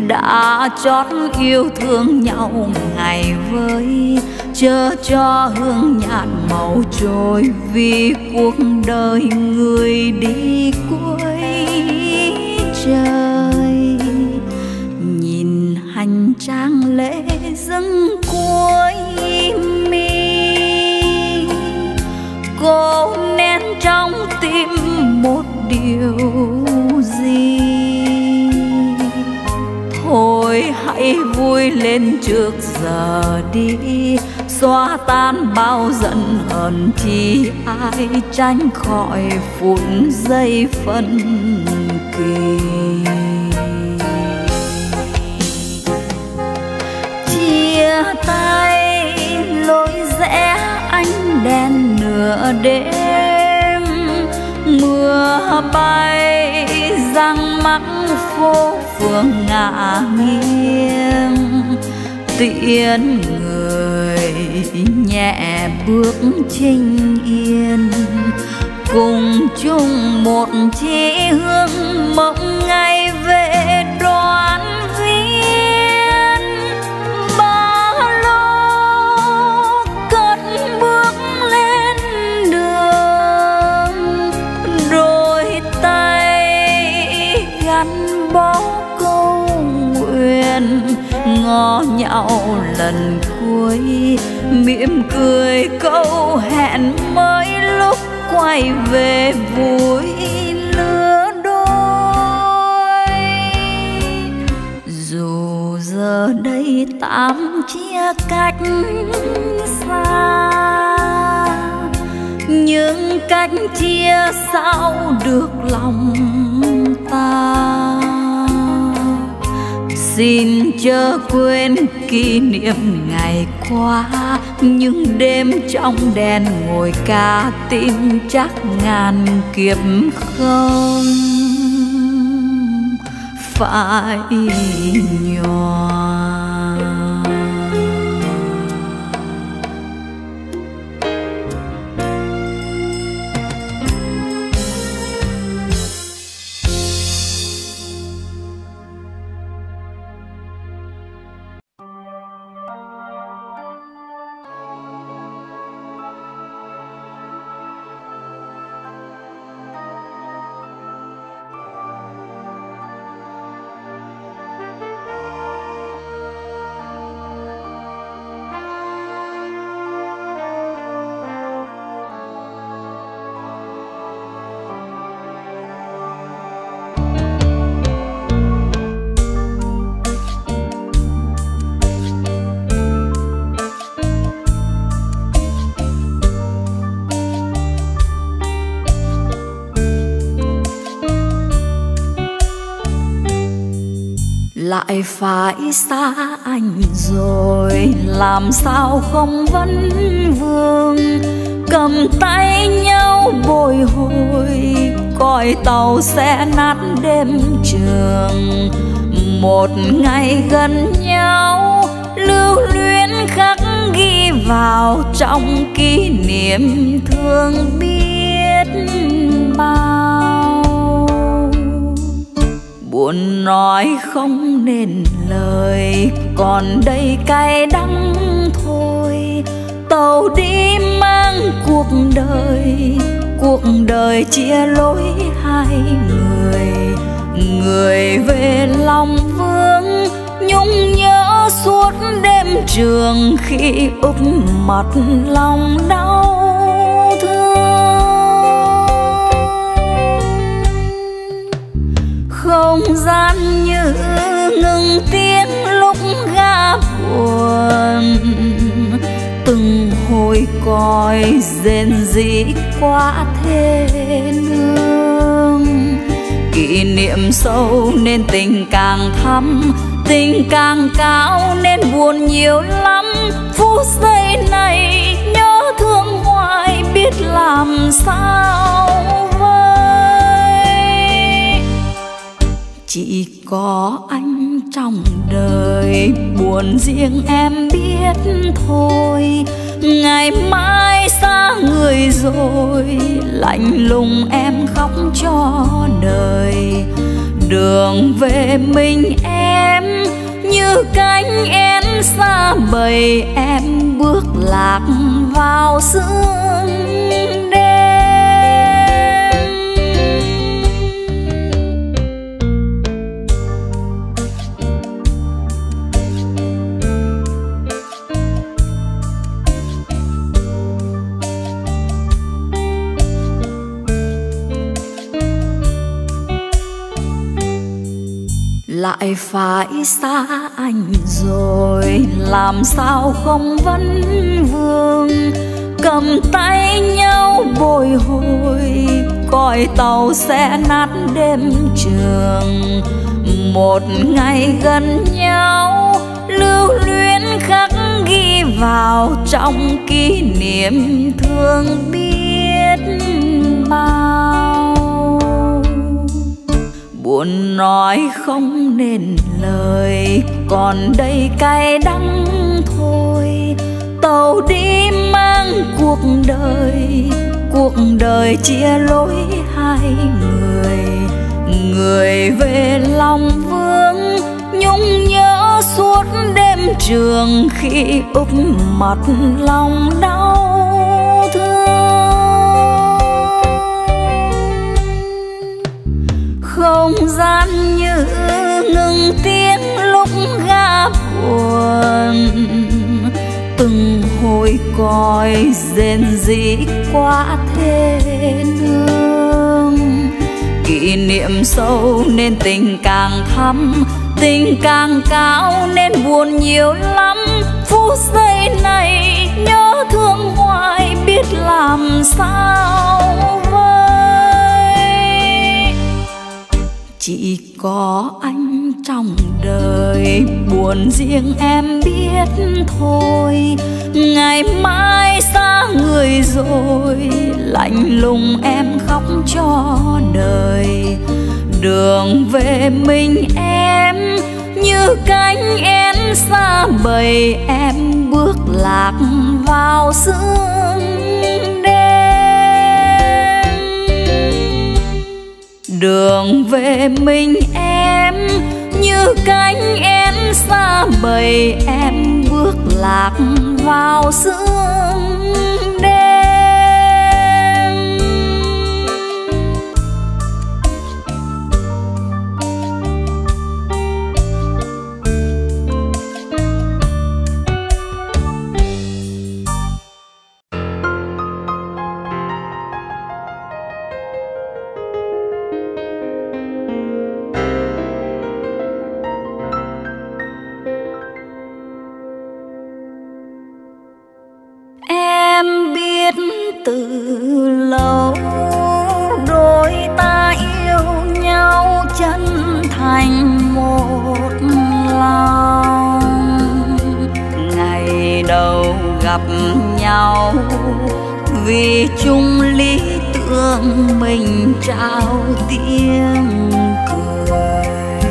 đã chót yêu thương nhau ngày với, chớ cho hương nhạt màu trôi vì cuộc đời người đi cuối trời. Nhìn hành trang lễ dâng cuối mi, cô nén trong tim một điều gì. Thôi hãy vui lên trước giờ đi, xóa tan bao giận hờn chi ai tránh khỏi phút giây phân kỳ. Chia tay lối rẽ ánh đèn nửa đêm, mưa bay răng mắc phố phường ngả nghiêng. Tiễn người nhẹ bước chinh yên, cùng chung một chí hướng mộng ngày về đoán viên. Bao lô cất bước lên đường, đôi tay gắn bó câu nguyện, ngó nhau lần cuối mỉm cười câu hẹn mới lúc quay về vui lứa đôi. Dù giờ đây tạm chia cách xa, nhưng cách chia sao được lòng ta. Xin chớ quên kỷ niệm ngày qua, những đêm trong đèn ngồi ca tin chắc ngàn kiếp không phải nhòa. Lại phải xa anh rồi, làm sao không vấn vương. Cầm tay nhau bồi hồi, còi tàu sẽ nát đêm trường. Một ngày gần nhau, lưu luyến khắc ghi vào trong kỷ niệm thương biết bao. Buồn nói không nên lời, còn đây cay đắng thôi. Tàu đi mang cuộc đời, cuộc đời chia lối hai người. Người về lòng vương, nhung nhớ suốt đêm trường khi úp mặt lòng đau thương. Không gian như ngừng tiếng lúc ga buồn, từng hồi còi rền rĩ quá thê lương. Kỷ niệm sâu nên tình càng thắm, tình càng cao nên buồn nhiều lắm. Phút giây này nhớ thương hoài, biết làm sao vơi. Chỉ có anh trong đời, buồn riêng em biết thôi. Ngày mai xa người rồi, lạnh lùng em khóc cho đời. Đường về mình em như cánh én xa bầy, em bước lạc vào sương lại phải xa anh rồi, làm sao không vấn vương, cầm tay nhau bồi hồi, còi tàu sẽ nát đêm trường. Một ngày gần nhau, lưu luyến khắc ghi vào trong kỷ niệm thương biết bao. Buồn nói không nên lời, còn đây cay đắng thôi. Tàu đi mang cuộc đời, cuộc đời chia lối hai người. Người về lòng vương, nhung nhớ suốt đêm trường, khi úp mặt lòng đau thương. Không gian như ngừng tiếng lúc ga buồn, từng hồi còi rền rĩ quá thê lương. Kỷ niệm sâu nên tình càng thắm, tình càng cao nên buồn nhiều lắm. Phút giây này nhớ thương hoài, biết làm sao vơi. Chỉ có anh trong đời, buồn riêng em biết thôi. Ngày mai xa người rồi, lạnh lùng em khóc cho đời. Đường về mình em như cánh én xa bầy, em bước lạc vào sương đêm. Đường về mình em như cánh én xa bầy, em bước lạc vào sương đêm. Từ lâu đôi ta yêu nhau chân thành một lòng. Ngày đầu gặp nhau vì chung lý tưởng, mình trao tiếng cười.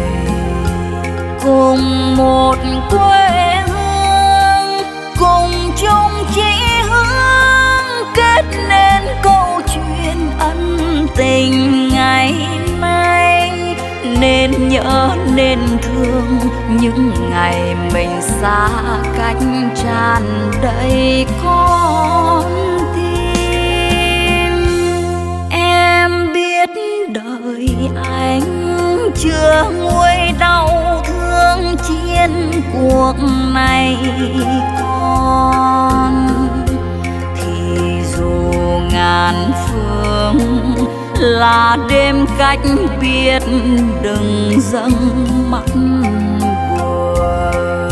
Cùng một quê hương, cùng chung chí kết nên câu chuyện ân tình ngày nay. Nên nhớ nên thương những ngày mình xa cách, tràn đầy con tim. Em biết đời anh chưa nguôi đau thương trên cuộc này con. Ngàn phương là đêm cách biệt, đừng dâng mắt buồn.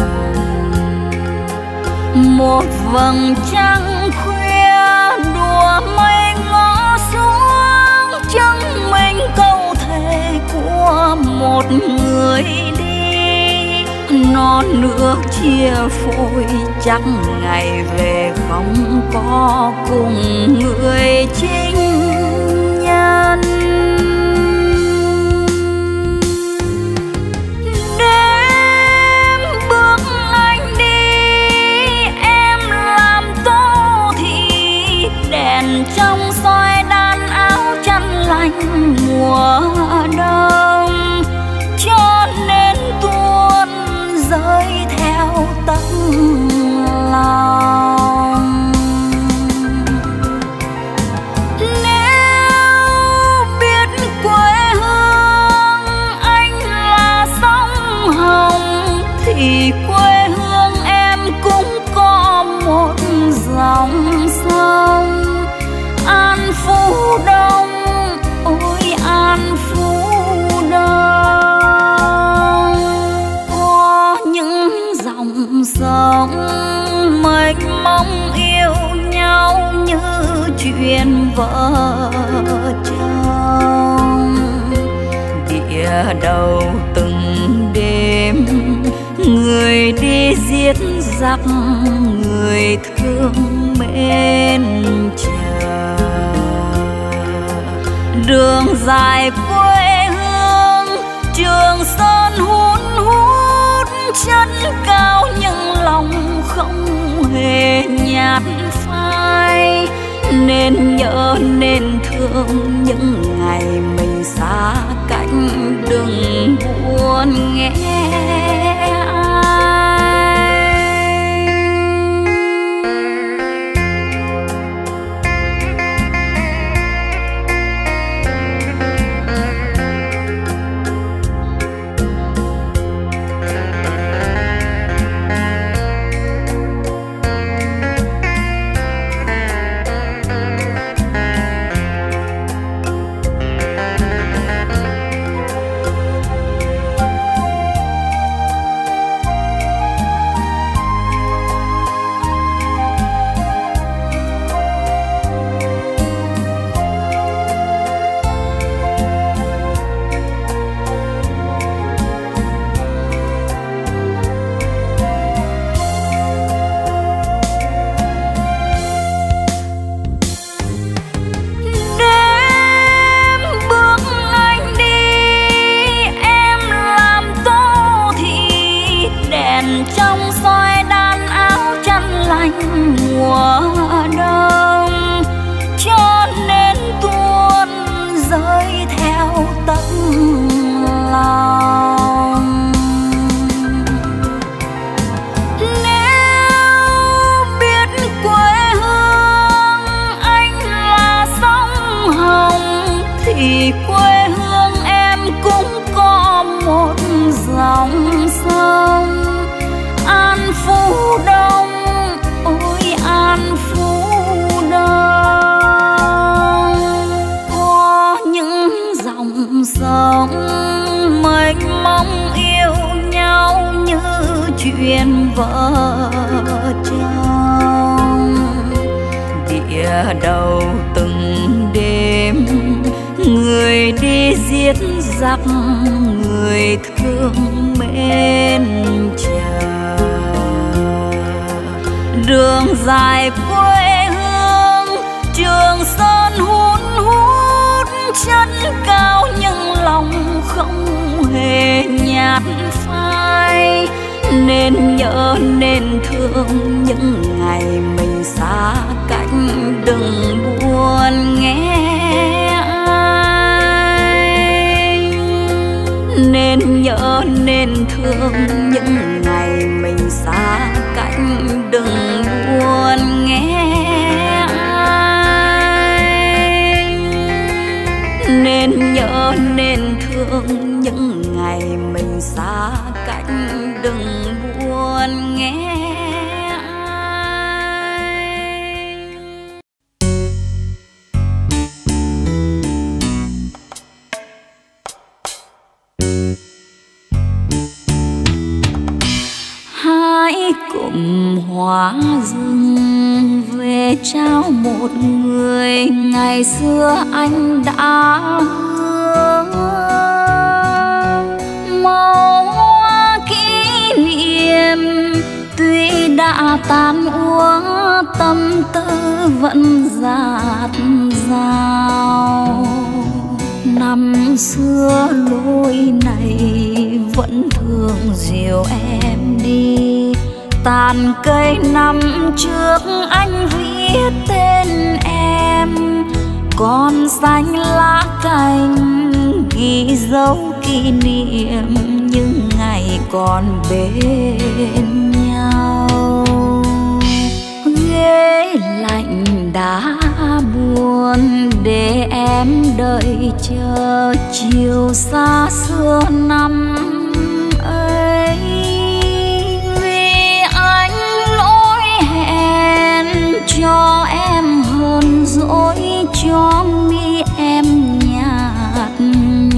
Một vầng trăng khuya đùa mây ngó xuống, chứng minh câu thề của một người đi. Non nước chia phôi, chắc ngày về không có cùng người chính nhân. Đêm bước anh đi, em làm tô thị, đèn trong soi đan áo chăn lạnh mùa đông. sống mênh mông yêu nhau như chuyện vợ chồng. Địa đầu từng đêm người đi giết giặc, người thương mến chờ. Đường dài quê hương Trường Sơn hun hút, chân cao nhưng lòng không hề nhạt phai. Nên nhớ nên thương những ngày mình xa cách, đừng buồn nghe mùa đông, cho nên tuôn rơi theo tấm lòng. Nếu biết quê hương anh là sông Hồng, thì quê hương em cũng có một dòng sông An Phú Đông. Ôi An Phú Đông, có những dòng sông mênh mông yêu nhau như chuyện vợ chồng. Địa đầu từng đêm người đi giết giặc, người thương mến chờ. Đường dài quê hương Trường Sơn hun hút, chân cao nhưng lòng không hề nhạt phai. Nên nhớ nên thương những ngày mình xa cách, đừng buồn nghe ai. Nên nhớ nên thương những ngày mình xa cách, đừng buồn nghe ai. Nên nhớ nên thương những ngày mình xa cách, đừng buồn nghe ai. Hãy cùng hoa rừng về trao một người ngày xưa anh đã hứa. Màu hoa kỷ niệm tuy đã tan úa, tâm tư vẫn dạt dào. Năm xưa lối này vẫn thường dìu em đi, tàn cây năm trước anh viết tên em, còn xanh lá cành ghi dấu kỷ niệm những ngày còn bên nhau. Ghế lạnh đã buồn để em đợi chờ chiều xa xưa năm ấy. Vì anh lỗi hẹn cho em hờn dỗi, cho mi em nhạt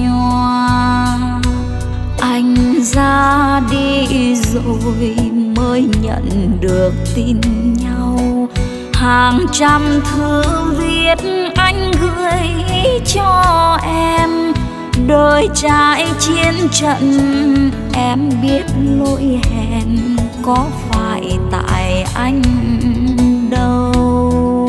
nhòa. Anh ra đi rồi mơ mới nhận được tin nhau. Hàng trăm thư viết anh gửi cho em, đời trải chiến trận em biết lỗi hẹn có phải tại anh đâu.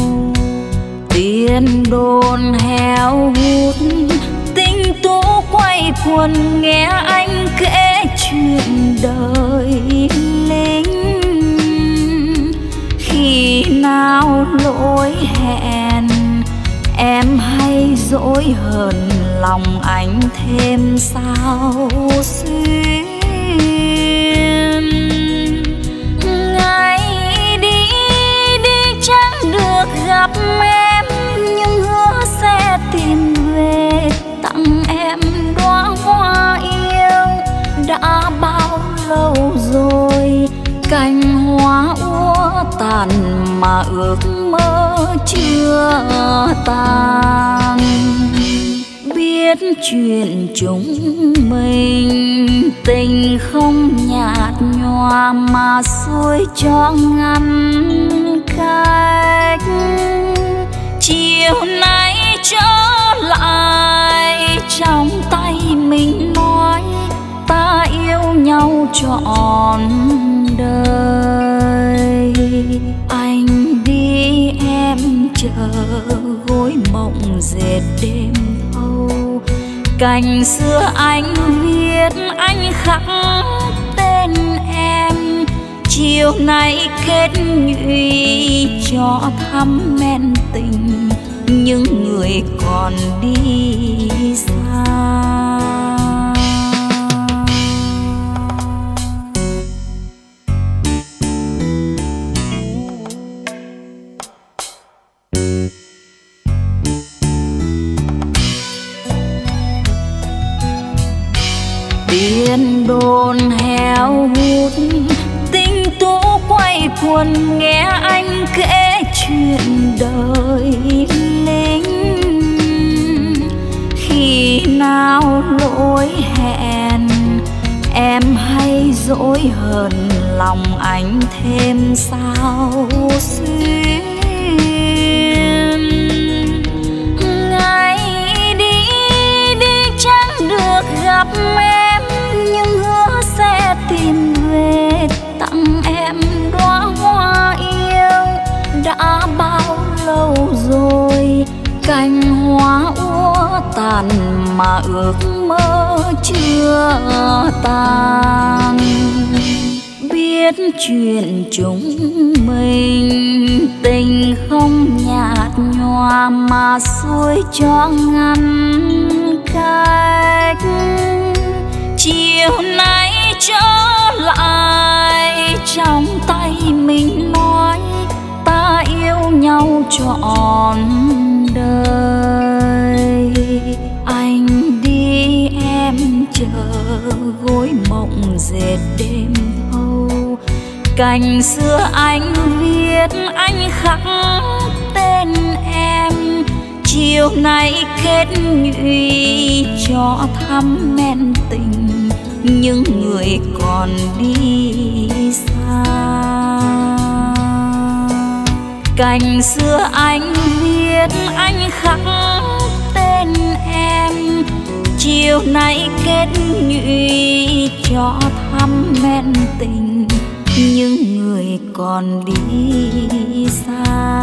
Tiền đồn heo hút tình tú quay quần, nghe anh kể chuyện đời lính. Khi nào lỗi hẹn em hay dỗi hờn, lòng anh thêm sao xuyên. Ngày đi đi chẳng được gặp em, nhưng hứa sẽ tìm về tặng em đóa hoa yêu. Đã bao lâu rồi cành hoa úa tàn mà ước mơ chưa tan. Biết chuyện chúng mình tình không nhạt nhòa mà xuôi cho ngăn cách. Chiều nay trở lại trong tay mình nói ta yêu nhau trọn đời. Anh đi em chờ gối mộng dệt đêm thâu. Cành xưa anh viết anh khắc tên em, chiều nay kết nhụy cho thắm men tình, những người còn đi xa. Tiền đồn heo hút tình tú quay quần, nghe anh kể chuyện đời lính. Khi nào lỗi hẹn em hay dỗi hờn, lòng anh thêm sao xuyên. Ngày đi đi chẳng được gặp em, nhưng hứa sẽ tìm về tặng em đóa hoa yêu. Đã bao lâu rồi cành hoa úa tàn mà ước mơ chưa tan. Biết chuyện chúng mình tình không nhạt nhòa mà xuôi cho ngăn cách. Chiều nay trở lại trong tay mình nói ta yêu nhau trọn đời. Anh đi em chờ gối mộng dệt đêm thâu. Cành xưa anh viết anh khắc tên em, chiều nay kết nhụy cho thắm men tình, những người còn đi xa. Cành xưa anh viết anh khắc tên em, chiều nay kết nhụy cho thắm men tình, những người còn đi xa.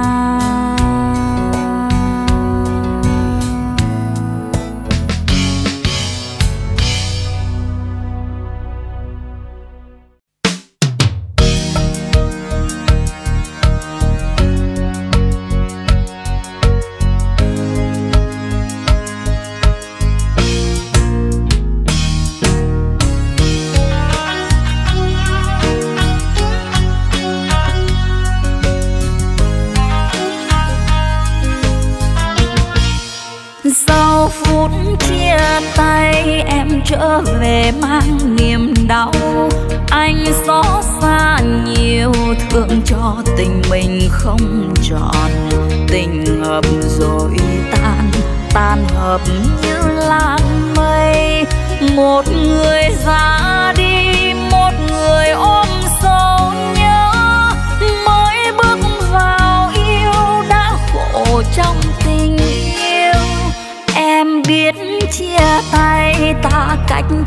Sau phút chia tay em trở về mang niềm đau, anh xót xa nhiều thương cho tình mình không trọn. Tình hợp rồi tan, tan hợp như làn mây. Một người ra đi, một người ôm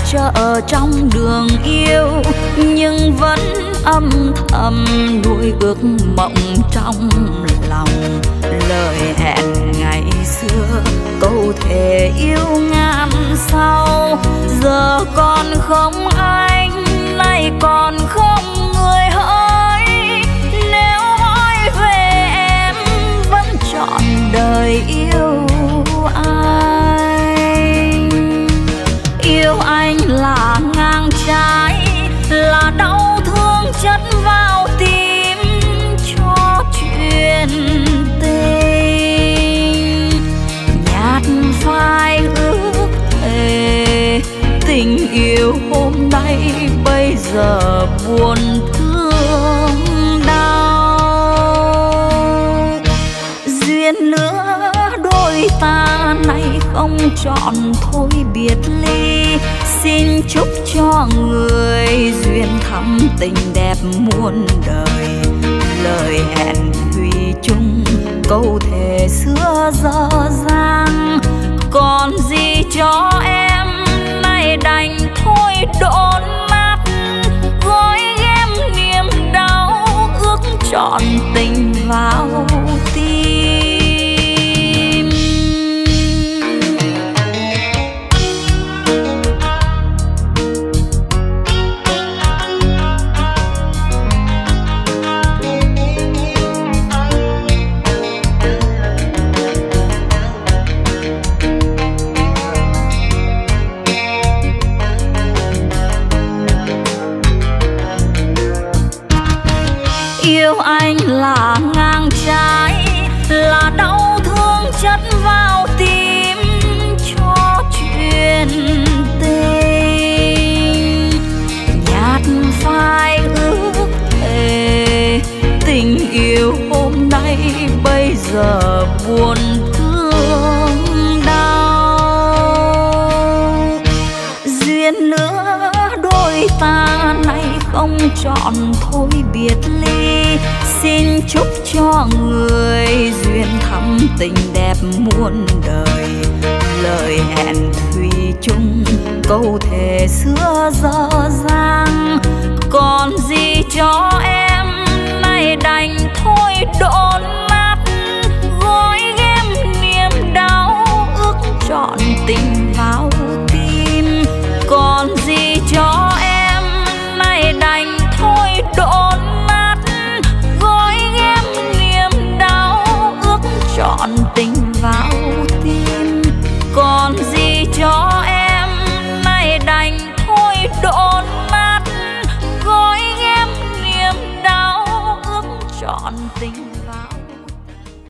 trở trong đường yêu, nhưng vẫn âm thầm nuôi ước mộng trong lòng. Lời hẹn ngày xưa, câu thề yêu ngàn sau, giờ còn không anh, nay còn không người hỡi. Nếu hỏi về em, vẫn chọn đời yêu anh. Yêu anh là ngang trái, là đau thương chất vào tim cho chuyện tình. Nhạt phai ước thề, tình yêu hôm nay bây giờ buồn thương đau. Duyên lứa đôi ta nay không chọn thôi biệt ly, xin chúc cho người duyên thắm tình đẹp muôn đời. Lời hẹn thủy chung, câu thề xưa dở dang, còn gì cho em nay đành thôi đốn nát. Gói ghém niềm đau, ước trọn tình vào tim. Yêu anh là ngang trái, là đau thương chất vào tim cho chuyện tình. Nhạt phai ước thề, tình yêu hôm nay bây giờ buồn thương đau. Duyên lứa đôi ta nay không chọn thôi biệt ly, xin chúc cho người duyên thắm tình đẹp muôn đời. Lời hẹn thủy chung, câu thề xưa dở dang, còn gì cho em nay đành thôi đốn nát. Gói ghém niềm đau, ước trọn tình vào tim, còn gì cho em nay đành thôi đốn nát. Gói ghém niềm đau, ước trọn tình vào tim, còn gì cho em nay đành thôi đốn nát. Gói ghém niềm đau, ước trọn tình